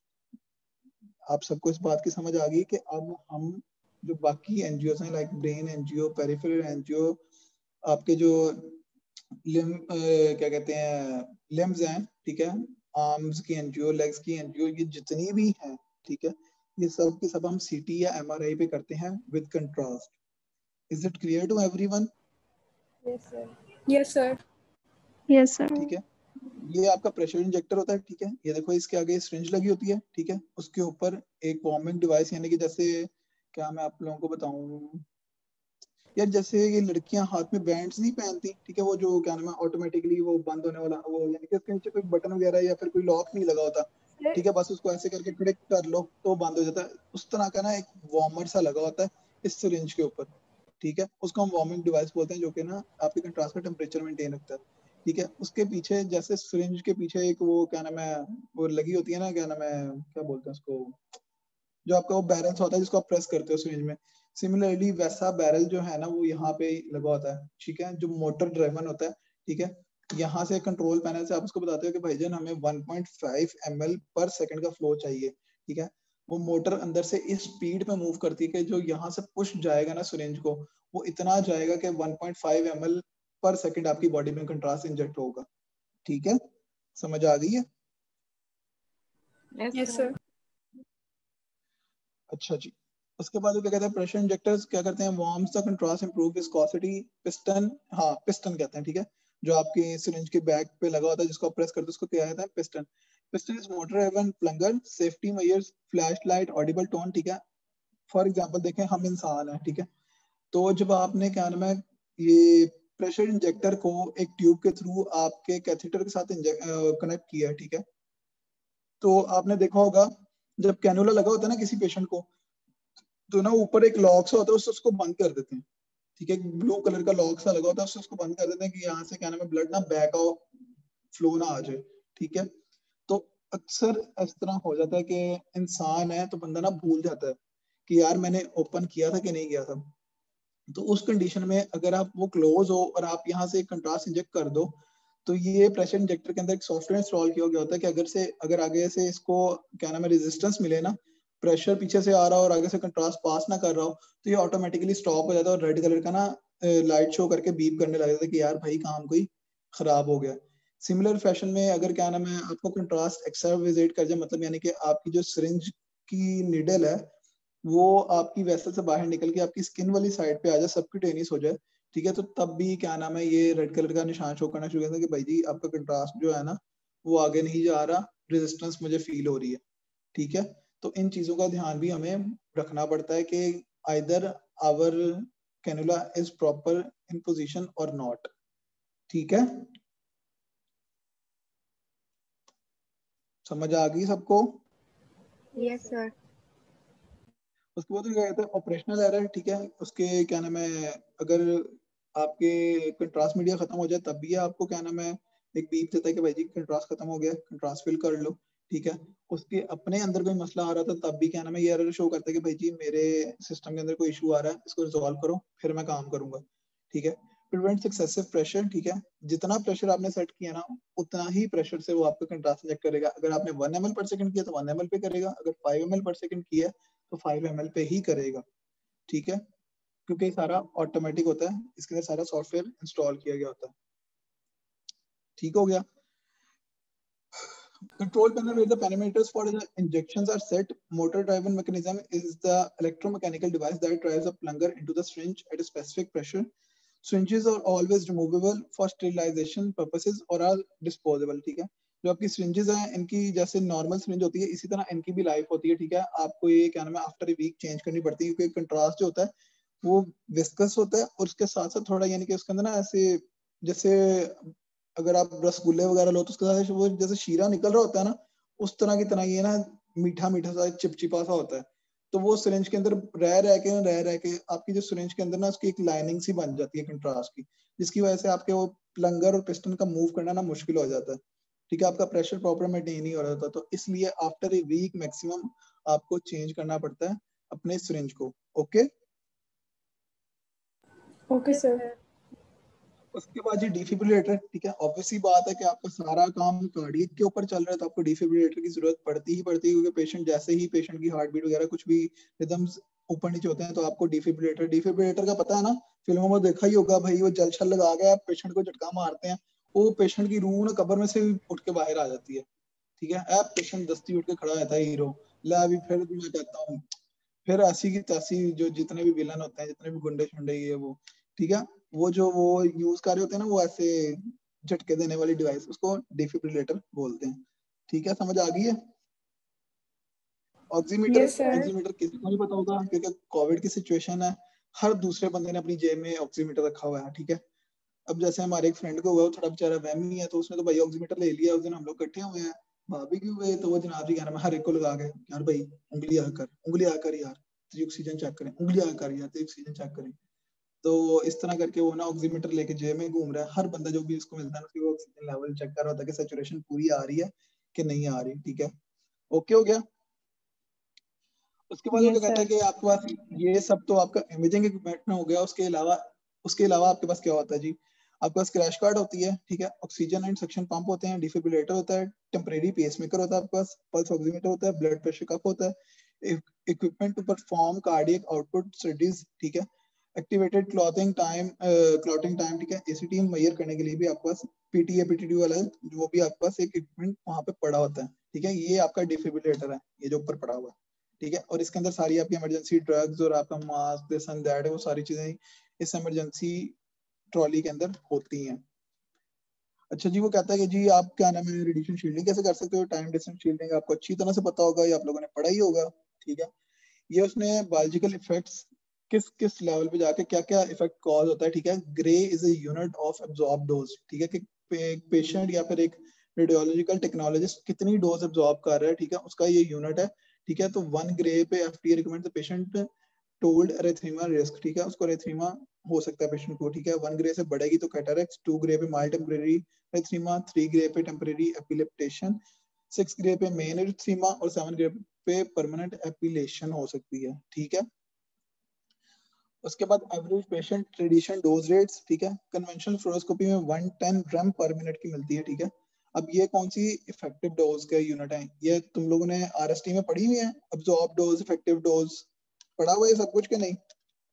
Speaker 8: आप सबको इस बात की समझ आ गई कि अब हम जो बाकी एनजीओ हैं like brain angio, peripheral angio, आपके जो लिम क्या कहते हैं लिम्स हैं, ठीक है, आर्म्स की एनजीओ, लेग्स की एनजीओ, ये जितनी भी हैं, ठीक है, ये सब की सब हम सीटी या एमआरआई पे करते हैं with contrast. Is it clear to everyone?
Speaker 2: Yes sir.
Speaker 13: Yes sir.
Speaker 7: Yes sir.
Speaker 8: ठीक है, ये आपका प्रेशर इंजेक्टर होता है। ठीक है, ये देखो इसके आगे सिरिंज लगी होती है। ठीक है, उसके ऊपर एक वार्मिंग डिवाइस यानी कि जैसे क्या मैं आप लोगों को बताऊं यार जैसे ये लड़कियां हाथ में बैंड्स नहीं पहनती, ठीक है, वो जो क्या नाम है ऑटोमेटिकली वो बंद होने वाला, वो यानी कि उसके नीचे कोई बटन वगैरह या फिर कोई लॉक नहीं लगा होता, ठीक है, बस उसको ऐसे करके क्लिक कर लो तो बंद हो जाता है। उस तरह का ना एक वार्मर सा लगा होता है इस सिरिंज के ऊपर, ठीक है, उसको हम वार्मिंग डिवाइस बोलते हैं, जो कि ना आपके कंट्रास्ट का टेम्परेचर मेंटेन रखता है, ठीक है। उसके पीछे जैसे सिरिंज के पीछे एक वो क्या नाम है वो लगी होती है ना, क्या नाम है क्या बोलते हैं उसको, जो आपका वो बैरल होता है जिसको आप प्रेस करते हो सिरिंज में, सिमिलरली वैसा बैरल जो है ना वो यहाँ पे लगा होता है, ठीक है, जो मोटर ड्राइवन होता है, ठीक है। यहाँ से कंट्रोल पैनल से आप उसको बताते हो कि भाईजान हमें one point five M L per second का फ्लो चाहिए, ठीक है। वो मोटर अंदर से इस स्पीड पे मूव करती है कि जो यहाँ से पुश जाएगा ना सिरिंज को, वो इतना जाएगा कि one point five M L per second आपकी बॉडी में कंट्रास्ट इंजेक्ट होगा, ठीक है, समझ आ गई है?
Speaker 13: Yes sir.
Speaker 8: अच्छा जी, उसके बाद वो क्या कहते हैं, प्रेशर इंजेक्टर्स क्या करते हैं, warms the contrast, improve viscosity, piston, हाँ पिस्टन कहते हैं, ठीक है, जो आपके सिरिंज के बैक पे लगा होता है जिसको आप प्रेस करते हो उसको क्या कहते हैं, piston. Piston is motor driven plunger, safety measures, flash light, audible tone, ठीक है। फॉर एग्जांपल देखें हम इंसान हैं, ठीक है, तो जब आपने क्या नाम है ये प्रेशर इंजेक्टर को एक ट्यूब के थ्रू आपके कैथेटर के साथ कनेक्ट किया है, ठीक है, तो आपने देखा होगा जब कैनुला लगा होता है ना किसी पेशेंट को, तो ना ऊपर एक लॉक सा होता है, उससे उसको बंद कर देते हैं, ठीक है, ब्लू कलर का लॉक सा लगा होता है, उससे उसको बंद कर देते हैं कि यहाँ से क्या नाम है ब्लड ना बैक आओ, फ्लो ना आ जाए, ठीक है। तो अक्सर इस तरह हो जाता है कि इंसान है तो बंदा ना भूल जाता है कि यार मैंने ओपन किया था कि नहीं किया था, तो उस कंडीशन में अगर आप वो क्लोज हो और आप यहाँ से कंट्रास्ट इंजेक्ट कर दो, तो ये प्रेशर इंजेक्टर के अंदर एक सॉफ्टवेयर इंस्टॉल किया गया होता है कि अगर से अगर आगे से इसको क्या नाम है रेजिस्टेंस मिले ना, प्रेशर पीछे से आ रहा हो और आगे से कंट्रास्ट पास ना कर रहा हो, तो ये ऑटोमेटिकली स्टॉप हो जाता है और रेड कलर का ना लाइट शो करके बीप करने लग जाता है कि यार भाई काम कोई खराब हो गया। सिमिलर फैशन में अगर क्या नाम है आपको कंट्रास्ट एक्सेस विजिट कर जाए, मतलब यानी कि आपकी जो सिरिंज की निडल है वो आपकी वेसल से बाहर निकल के आपकी स्किन वाली साइड पे आ जाए, सबक्यूटेनियस हो जाए, ठीक है, तो तब भी क्या नाम है ये रेड कलर का निशान शो करना शुरू करता है कि भाई जी आपका कंट्रास्ट जो है ना वो आगे नहीं जा रहा, रेजिस्टेंस मुझे फील हो रही है, ठीक है। तो इन चीजों का ध्यान भी हमें रखना पड़ता है कि either our cannula is proper in position or not, ठीक है, समझ आ गई सबको?
Speaker 5: Yes sir.
Speaker 8: उसके बाद क्या कहते हैं ऑपरेशनल एरर, ठीक है, उसके क्या नाम है अगर आपके कंट्रास्ट मीडिया खत्म हो जाए तब भी आपको क्या नाम है एक बीप देता है कि भाई जी कंट्रास्ट खत्म हो गया, कंट्रास्ट फिल कर लो, ठीक है। उसके अपने अंदर कोई मसला आ रहा था तब भी क्या नाम है ये एरर शो करता है कि भाई जी मेरे सिस्टम के अंदर कोई इशू आ रहा है, इसको रिजॉल्व करो फिर मैं काम करूंगा, ठीक है। प्रिवेंट एक्सेसिव प्रेशर, ठीक है, जितना प्रेशर आपने सेट किया ना उतना ही प्रेशर से वो आपका कंट्रास्ट इंजेक्ट करेगा। अगर आपने one M L per second किया तो वन एम एल पे करेगा, अगर five M L per second किया तो फाइव एम एल पे ही करेगा, ठीक है, क्योंकि सारा ऑटोमेटिक होता है, इसके अंदर सारा सॉफ्टवेयर इंस्टॉल किया गया होता है, ठीक हो गया। Control panel where the parameters for the injections are set. Motor driven mechanism is the electromechanical device that drives a plunger into the syringe at a specific pressure. Syringes are always removable for sterilization purposes or are disposable, ठीक है। जो आपकी syringes हैं इनकी जैसे normal syringe होती है इसी तरह इनकी भी लाइफ होती है, ठीक है। आपको ये क्या नाम है आफ्टर ए वीक चेंज करनी पड़ती है क्योंकि कंट्रास्ट जो होता है वो विस्कस होता है और उसके साथ साथ थोड़ा यानी कि उसके अंदर ना ऐसे जैसे अगर आप रसगुल्ले वगैरह लो तो उसके साथ वो जैसे शीरा निकल रहा होता है ना उस तरह की तरह ये ना मीठा मीठा सा चिपचिपा सा होता है, तो वो सिरिंज के अंदर रह रह के रह रह के आपकी जो सिरिंज के अंदर ना उसकी एक लाइनिंग सी बन जाती है कंट्रास्ट की, जिसकी वजह से आपके वो प्लंगर और पिस्टन का मूव करना ना मुश्किल हो जाता है, ठीक है, आपका प्रेशर प्रॉपर मेंटेन नहीं हो रहा था। तो इसलिए आफ्टर ए वीक मैक्सिमम आपको चेंज करना पड़ता है अपने सिरिंज को, ओके
Speaker 13: ओके सर।
Speaker 8: उसके बाद ये डिफिब्रिलेटर, ठीक है, ऑब्वियसली बात है कि आपका सारा काम कार्डियक के ऊपर चल रहा है तो आपको डिफिब्रिलेटर की जरूरत पड़ती ही पड़ती है, क्योंकि पेशेंट जैसे ही पेशेंट की हार्ट बीट वगैरह कुछ भी रिदम्स ऊपर नीचे होते हैं तो आपको डिफिब्रिलेटर डिफिब्रिलेटर का पता है ना, फिल्मों में देखा ही होगा भाई, वो जल छल लगा के पेशेंट को झटका मारते हैं, वो पेशेंट की रूह ना कब्र में से उठ के बाहर आ जाती है, ठीक है, अब पेशेंट दस्ती उठ के खड़ा रहता है हीरो, ला अभी फिर मैं कहता हूँ फिर ऐसी की तैसी जो जितने भी विलन होते हैं जितने भी गुंडे शुंडे ये वो, ठीक है, वो जो वो यूज कर रहे होते हैं ना वो ऐसे झटके देने वाली डिवाइस उसको डिफिब्रिलेटर बोलते हैं, ठीक है, समझ आ गई है? Oximeter
Speaker 13: Yes, sir.
Speaker 8: ऑक्सीमीटर किसी को नहीं पता होगा क्योंकि कोविड की सिचुएशन है हर दूसरे बंदे ने अपनी जेब में ऑक्सीमीटर रखा हुआ है, ठीक है। अब जैसे हमारे एक फ्रेंड को हुआ, वो थोड़ा बेचारा वहमी है, तो उसने तो भाई ऑक्सीमीटर ले लिया। उस दिन हम लोग इकट्ठे हुए हैं, भाभी क्यों हुए, तो वो जनाब जी कह रहा है हर एक को लगा के, यार भाई उंगली आकर उंगली आकर यार तेरी ऑक्सीजन चेक करें, उंगली आकर यार तेरी ऑक्सीजन चेक करें। तो इस तरह करके वो ना ऑक्सीमीटर लेके जेब में घूम रहा है। हर बंदा जो भी उसको मिलता है उसकी वो ऑक्सीजन लेवल चेक कर रहा होता है कि सैचुरेशन पूरी आ रही है कि नहीं आ रही, ठीक है। ओके हो गया। उसके बाद वो
Speaker 13: यस
Speaker 8: क्या कहता है
Speaker 13: सर।
Speaker 8: कि आपके पास ये सब तो आपका इमेजिंग इक्विपमेंट में हो गया। उसके अलावा उसके अलावा आपके पास क्या होता है जी, आपके पास क्रैश कार्ड होती है, ठीक है, ऑक्सीजन एंड सक्शन पंप होते हैं, डिफिब्रिलेटर होता है, टेम्परेरी पेसमेकर होता है आपके पास, पल्स ऑक्सीमीटर होता है, ब्लड प्रेशर कप होता है, equipment to perform cardiac output studies, ठीक है, activated clothing time clotting time, ठीक है, एसीटी मेजर करने के लिए भी आपके पास पीटीए पीटीडी वाला वो भी आपके पास एक इक्विपमेंट वहां पे पड़ा होता है, ठीक है। ये आपका डिफिब्रिलेटर है, ये जो ऊपर पड़ा हुआ है, ठीक है। और इसके अंदर सारी आपकी इमरजेंसी ड्रग्स और आपका मास्क दिस एंड दैट है, वो सारी चीजें इस इमरजेंसी ट्रॉली के अंदर होती हैं। अच्छा जी, वो कहता है कि जी आप क्या नाम है रेडिएशन शील्डिंग कैसे कर सकते हो। टाइम डिस्टेंस शील्डिंग आपको अच्छी तरह से पता होगा, ये आप लोगों ने पढ़ा ही होगा, ठीक है। ये उसने बायोलॉजिकल इफेक्ट्स किस किस लेवल पे जाके क्या क्या इफेक्ट कॉज होता है, ठीक है। Gray is a unit of absorb dose, ठीक है, कि एक पेशेंट या फिर एक रेडियोलॉजिकल टेक्नोलॉजिस्ट कितनी डोज एब्जॉर्ब कर रहा है, ठीक है, उसका ये यूनिट है, ठीक है। तो वन ग्रे पे FDA recommend the patient told erythema risk, ठीक है, उसको एरिथ्रीमा हो सकता है पेशेंट को, ठीक है। वन ग्रे से बढ़ेगी तो कैटरेक्ट, टू ग्रे पे mild temporary erythema, three gray पे टेम्परेरी एपिलेप्टेशन, सिक्स ग्रे पे मेन एरिथ्रीमा और सेवन ग्रे पे परमानेंट एपिलेशन हो सकती है, ठीक है। उसके बाद average patient radiation dose rates, ठीक है, कन्वेंशनल फ्लोरोस्कोपी में वन टेन ग्राम पर मिनट की मिलती है, ठीक है। अब ये कौन सी इफेक्टिव डोज का यूनिट है, ये तुम लोगों ने आरएसटी में पढ़ी हुई है, अब्जॉर्ब डोज, इफेक्टिव डोज पढ़ा हुआ है सब कुछ के नहीं?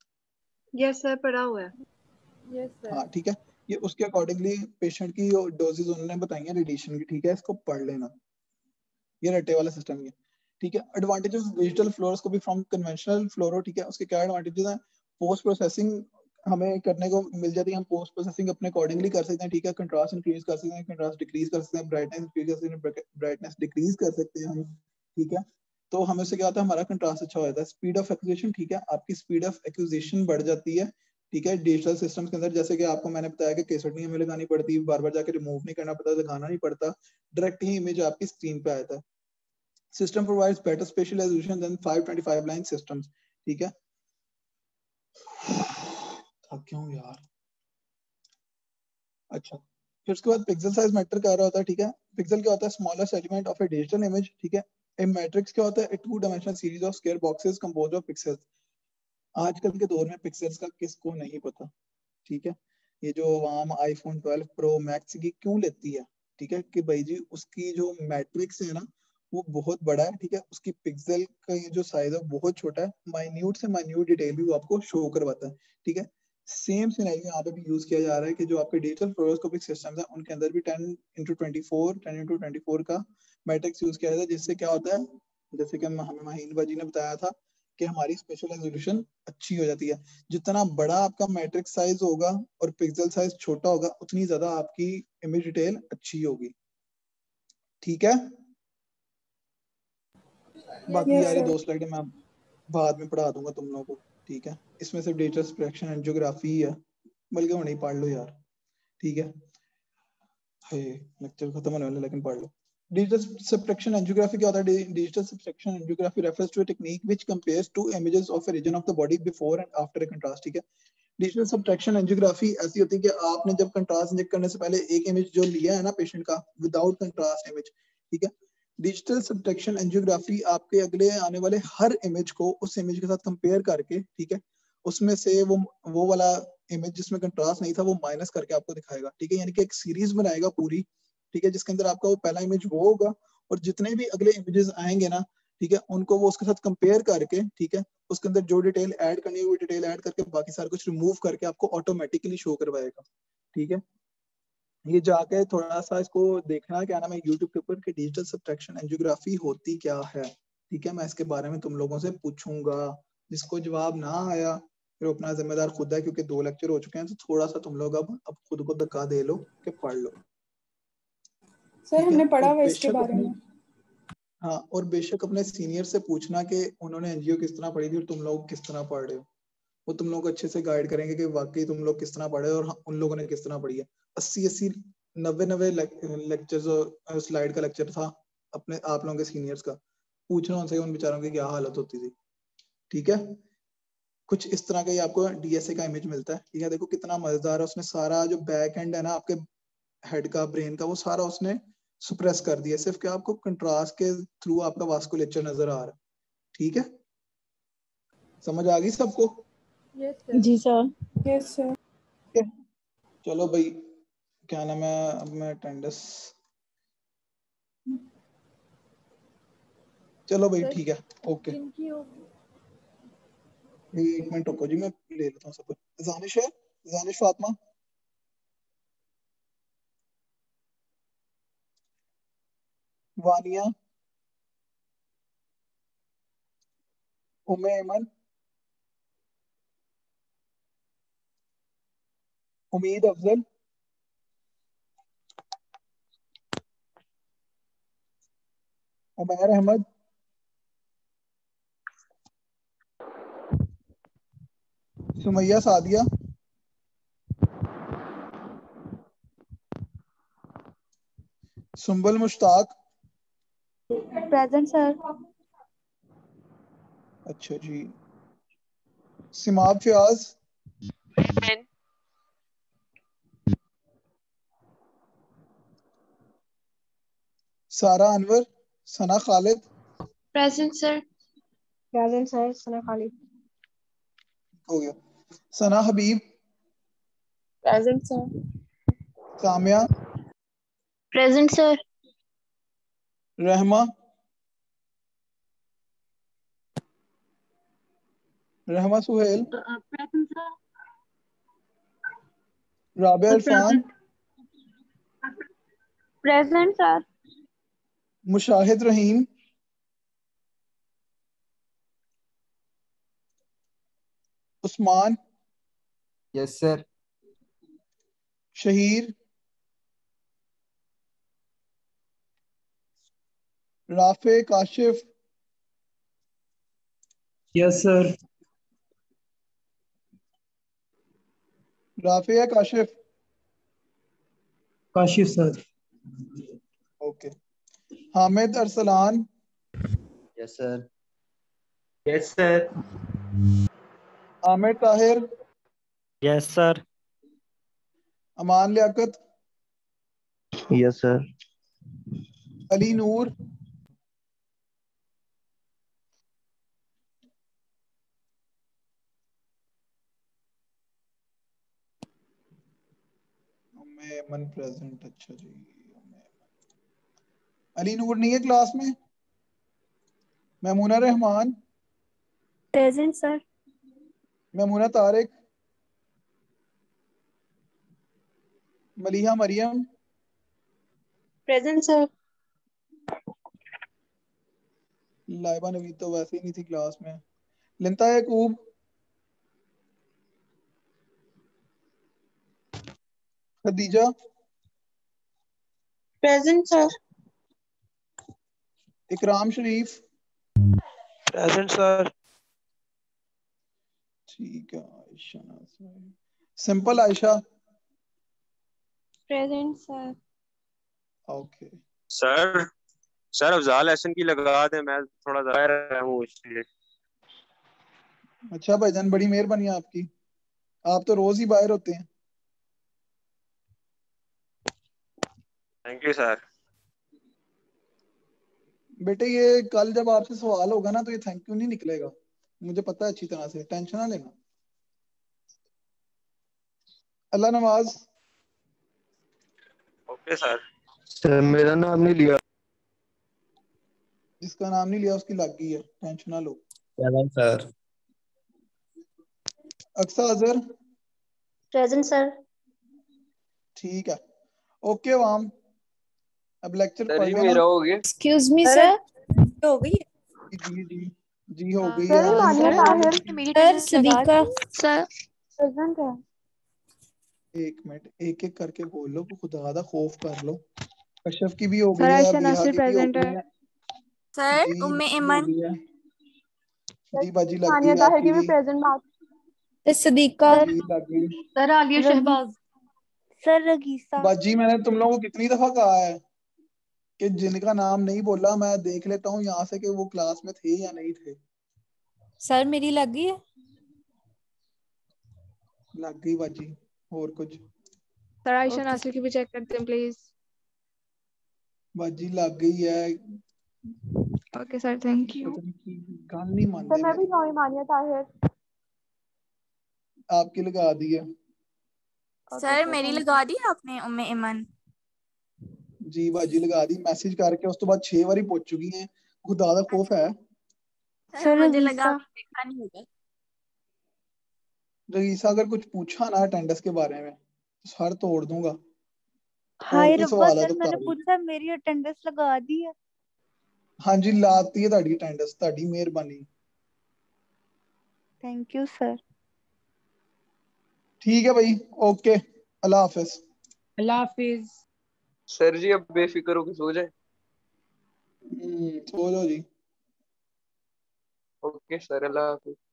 Speaker 5: यस सर, पढ़ा हुआ है।
Speaker 2: Yes sir.
Speaker 8: हाँ ठीक है, ये उसके अकॉर्डिंगली पेशेंट की डोजेज उन्होंने बताई है रेडिएशन की, ठीक है, इसको पढ़ लेना, ये रट्टे वाला सिस्टम है, ठीक है। Advantages digital fluoroscopy from conventional fluoro, ठीक है, उसके क्या एडवांटेजेस हैं। पोस्ट प्रोसेसिंग हमें करने को मिल जाती है, हम पोस्ट प्रोसेसिंग अपने अकॉर्डिंगली कर सकते हैं, ठीक है। कंट्रास्ट इंक्रीज कर सकते हैं, कंट्रास्ट डिक्रीज कर सकते हैं, ब्राइटनेस इंक्रीज कर सकते हैं, ब्राइटनेस डिक्रीज कर सकते हैं हम, ठीक है। तो हमें उससे क्या होता है, हमारा कंट्रास्ट अच्छा हो जाता है। स्पीड ऑफ एक्विजिशन, ठीक है, आपकी स्पीड ऑफ एक्विजिशन बढ़ जाती है, ठीक है, डिजिटल सिस्टम के अंदर। जैसे कि आपको मैंने बताया कि केसेट नहीं हमें लगानी पड़ती, बार बार जाके रिमूव नहीं करना पड़ता, लगाना नहीं पड़ता, डायरेक्ट ही इमेज आपकी स्क्रीन पे आता है। System provides better spatial resolution than five twenty five line systems, ठीक है। थक गया हूं यार। अच्छा, फिर उसके बाद पिक्सल साइज मैटर कर रहा होता है, ठीक है। पिक्सल क्या होता है, smallest element of a digital image, ठीक है। ए मैट्रिक्स क्या होता है, a two dimensional series of square boxes composed of pixels. आजकल के दौर में पिक्सेल्स का किसको नहीं पता, ठीक है। ये जो आम आईफोन ट्वेल्व प्रो मैक्स की क्यों लेती है, ठीक है, कि भाई जी उसकी जो मैट्रिक्स है ना वो बहुत बड़ा है, ठीक है, उसकी पिक्सल का ये जो साइज है बहुत छोटा है, माइन्यूट से माइन्यूट डिटेल भी वो आपको शो करवाता है, ठीक है। सेम सिनेरियो यहाँ पे भी यूज किया जा रहा है कि जो आपके डिजिटल फ्लोरोस्कोपिक सिस्टम्स हैं उनके अंदर भी ten into twenty four ten into twenty four का मैट्रिक्स यूज किया जाता है, जिससे क्या होता है, जैसे कि हमें माहीन बाजी ने बताया था कि हमारी स्पेशल रेजोल्यूशन अच्छी हो जाती है। जितना बड़ा आपका मैट्रिक्स साइज होगा और पिक्सल साइज छोटा होगा उतनी ज्यादा आपकी इमेज डिटेल अच्छी होगी, ठीक है। बाकी
Speaker 13: Yes,
Speaker 8: यार ये
Speaker 13: sir.
Speaker 8: दो स्लाइड मैं बाद में पढ़ा दूंगा तुम लोगों को, ठीक है। इसमें सिर्फ डेटा सब्ट्रैक्शन एंड ज्योग्राफी है, बल्कि वो नहीं पढ़ लो यार, ठीक है। हे लेक्चर खत्म होने वाला लेकिन पढ़ लो। Digital subtraction angiography क्या होता है? Digital subtraction angiography refers to a technique which compares two images of a region of the body before and after a contrast, ठीक है। Digital subtraction angiography ऐसी होती है कि आपने जब कंट्रास्ट इंजेक्ट करने से पहले एक इमेज जो लिया है ना पेशेंट का विदाउट कंट्रास्ट इमेज, ठीक है। डिजिटल सब्ट्रैक्शन एंजियोग्राफी आपके अगले आने वाले हर इमेज को उस इमेज के साथ कंपेयर करके, ठीक है, उसमें से वो वो वाला इमेज जिसमें कंट्रास्ट नहीं था वो माइनस करके आपको दिखाएगा, ठीक है। यानी कि एक सीरीज बनाएगा पूरी, ठीक है, जिसके अंदर आपका वो पहला इमेज वो होगा और जितने भी अगले इमेजेस आएंगे ना, ठीक है, उनको वो उसके साथ कंपेयर करके, ठीक है, उसके अंदर जो डिटेल ऐड करनी है वो डिटेल ऐड करके बाकी सारा कुछ रिमूव करके आपको ऑटोमेटिकली शो करवाएगा, ठीक है। ये जाके थोड़ा सा इसको देखना क्या नाम है यूट्यूब के ऊपर कि डिजिटल सब्ट्रैक्शन एंजियोग्राफी होती क्या है, ठीक है। मैं इसके बारे में तुम लोगों से पूछूंगा, जिसको जवाब ना आया फिर अपना जिम्मेदार खुद है, क्योंकि दो लेक्चर हो चुके हैं, तो थोड़ा सा तुम लोग अब अब खुद को धक्का दे लो कि पढ़ लो,
Speaker 13: सर हमने पढ़ा हुआ इसके बारे में।
Speaker 8: हाँ, और बेशक अपने सीनियर से पूछना कि उन्होंने एनजीओ किस तरह पढ़ी थी और तुम लोग किस तरह पढ़ रहे हो, वो तुम लोगों को अच्छे से गाइड करेंगे कि वाकई तुम लोग किस तरह पढ़े और उन लोगों ने किस तरह पढ़ी है। अस्सी अस्सी नब्बे नब्बे लेक्चर्स और स्लाइड का लेक्चर था अपने आप लोगों के सीनियर्स का, पूछना उनसे उन बेचारों की क्या हालत होती थी। ठीक है, कुछ इस तरह का ही आपको डीएसए का इमेज मिलता है। ठीक है, देखो कितना मजेदार है, उसने सारा जो बैक एंड है ना आपके हेड का, ब्रेन का, वो सारा उसने सुप्रेस कर दिया, सिर्फ क्या आपको कंट्रास्ट के थ्रू आपका वास्कुलेचर नजर आ रहा है। ठीक है, समझ आ गई सबको?
Speaker 2: Yes sir.
Speaker 7: जी सर।
Speaker 13: Yes sir.
Speaker 8: चलो भाई, क्या नाम है, अब मैं अटेंडेंस, चलो भाई ठीक है, ओके।
Speaker 2: किनकी होगी?
Speaker 8: एक मिनट रुको जी, मैं ले लेता हूँ सब। जानिश है, जानिश फातिमा, वानिया, उम्मे ऐमन, उम्मीद अफजल, उमैर अहमद, सुमैया सादिया, सुंबल मुश्ताक।
Speaker 12: Present sir.
Speaker 8: अच्छा जी, Simab Fayaz, Sara Anwar, Sana Khalid,
Speaker 12: present sir.
Speaker 15: Present sir. Sana Khalid.
Speaker 8: हो गया। Sana Habib,
Speaker 15: present sir.
Speaker 8: Samia,
Speaker 12: present sir.
Speaker 8: Rahma, Rahma Suhail,
Speaker 15: present sir.
Speaker 8: Rabia Irfan,
Speaker 12: present sir.
Speaker 8: Mushahid Rahim, Usman,
Speaker 3: yes sir.
Speaker 8: Shaheer, Rafay Kashif,
Speaker 4: yes sir.
Speaker 8: Rafia Kashif,
Speaker 4: Kashif sir.
Speaker 8: Okay. Hamid Arsalan,
Speaker 3: yes sir.
Speaker 4: Yes sir.
Speaker 8: Amir Tahir,
Speaker 4: yes sir.
Speaker 8: अमान लियाकत,
Speaker 16: यस सर।
Speaker 8: अली नूर, मन प्रेजेंट। अच्छा जी, अली नूर नहीं है क्लास में? Maimoona Rehman,
Speaker 12: present sir.
Speaker 8: Maimoona Tariq, Maliha Maryam,
Speaker 15: present sir.
Speaker 8: Laiba Naveed तो वैसे ही नहीं थी क्लास में। Linta Yaqoob, Khadija,
Speaker 15: present sir.
Speaker 8: Ikram Sharif,
Speaker 6: present sir.
Speaker 8: ठीक है। Ayesha, simple Ayesha,
Speaker 12: present sir.
Speaker 8: Okay.
Speaker 17: Sir sir Afzal Ehsan की लगा दे, मैं थोड़ा ज़ाहिर रहा हूँ इसलिए।
Speaker 8: अच्छा भाईजान, बड़ी मेहरबानी आपकी, आप तो रोज ही बाहर होते हैं।
Speaker 17: Thank you sir.
Speaker 8: बेटे ये कल जब आपसे सवाल होगा ना तो ये थैंक यू नहीं निकलेगा, मुझे पता है अच्छी तरह से, टेंशन ना लेना। Allah Nawaz.
Speaker 17: Okay sir.
Speaker 16: Sir मेरा नाम नहीं लिया।
Speaker 8: जिसका नाम नहीं लिया उसकी लग गई है, टेंशन ना लो।
Speaker 16: Sir.
Speaker 8: Aqsa Azhar,
Speaker 12: present sir.
Speaker 8: ठीक है, ओके वाम, अब लेक्चर
Speaker 6: सर
Speaker 8: पढ़
Speaker 6: जी
Speaker 8: लेना।
Speaker 6: मेरा हो गया।
Speaker 7: Excuse me sir.
Speaker 14: हो गई है।
Speaker 8: जी जी जी हो गई
Speaker 15: सर
Speaker 8: है।
Speaker 15: Mania Tahir.
Speaker 7: Sir Sadiqa.
Speaker 12: Sir.
Speaker 15: Present है।
Speaker 8: एक मिनट, एक एक करके बोल लो, खुदा दा खौफ कर लो। कशफ की भी हो
Speaker 5: सर
Speaker 8: गई है,
Speaker 5: आयशा
Speaker 8: अबीहा
Speaker 5: नासिर
Speaker 8: की भी हो
Speaker 5: प्रेजेंट
Speaker 8: गई
Speaker 5: है।
Speaker 8: है।
Speaker 12: सर
Speaker 8: जी
Speaker 12: उम्मे
Speaker 8: भी हो
Speaker 12: ऐमन।
Speaker 8: गई है। जी बाजी लग गई
Speaker 15: मानिया
Speaker 8: है
Speaker 15: ताहिर
Speaker 8: आपकी
Speaker 15: की भी
Speaker 8: भी।
Speaker 15: प्रेजेंट बात।
Speaker 7: ते सदीका।
Speaker 8: जी लग गई।
Speaker 5: सर आलिया शहबाज।
Speaker 15: सर रगीसा।
Speaker 8: बाजी मैंने तुम लोगों को कितनी दफा कहा है कि जिनका नाम नहीं बोला मैं देख लेता हूँ यहाँ से कि वो क्लास में थे या नहीं थे।
Speaker 7: सर मेरी लग गई है।
Speaker 8: लग गई बाजी। और कुछ
Speaker 2: सर आयशा नासिर की भी चेक करते हैं प्लीज।
Speaker 8: बाजी लग गई है।
Speaker 2: Okay sir thank you.
Speaker 8: पता नहीं की गल नहीं
Speaker 2: सर
Speaker 8: मानते
Speaker 2: मैं भी
Speaker 8: मेरी।
Speaker 2: नौमी मानिया ताहिर।
Speaker 8: आपकी लगा दी है।
Speaker 18: सर मेरी लगा दी आपने उम्मे ईमान।
Speaker 8: जी बाजी लगा दी मैसेज करके उस तो बाद छह बारी पहुंच चुकी हैं। खुदा दा खौफ है।
Speaker 18: सर मुझे लगा देखा नहीं होगा।
Speaker 8: रईसा अगर कुछ पूछा ना अटेंडेंस के बारे में तो सर तोड़ दूंगा।
Speaker 15: हाय
Speaker 8: कोई
Speaker 15: रब्बा
Speaker 8: सवाल है
Speaker 15: सर
Speaker 8: तो
Speaker 15: मैंने
Speaker 8: कर लो।
Speaker 15: पूछा मेरी अटेंडेंस लगा दी है।
Speaker 8: हाँ जी लाती है ਤੁਹਾਡੀ अटेंडेंस ਤੁਹਾਡੀ ਮਿਹਰਬਾਨੀ।
Speaker 15: Thank you sir.
Speaker 8: ठीक है भाई ओके अल्लाह हाफिज।
Speaker 13: अल्लाह हाफिज।
Speaker 6: सर जी अब बेफिक्र होकर सो जाए।
Speaker 8: हम्म सो जाओ जी।
Speaker 6: ओके सर अल्लाह हाफिज।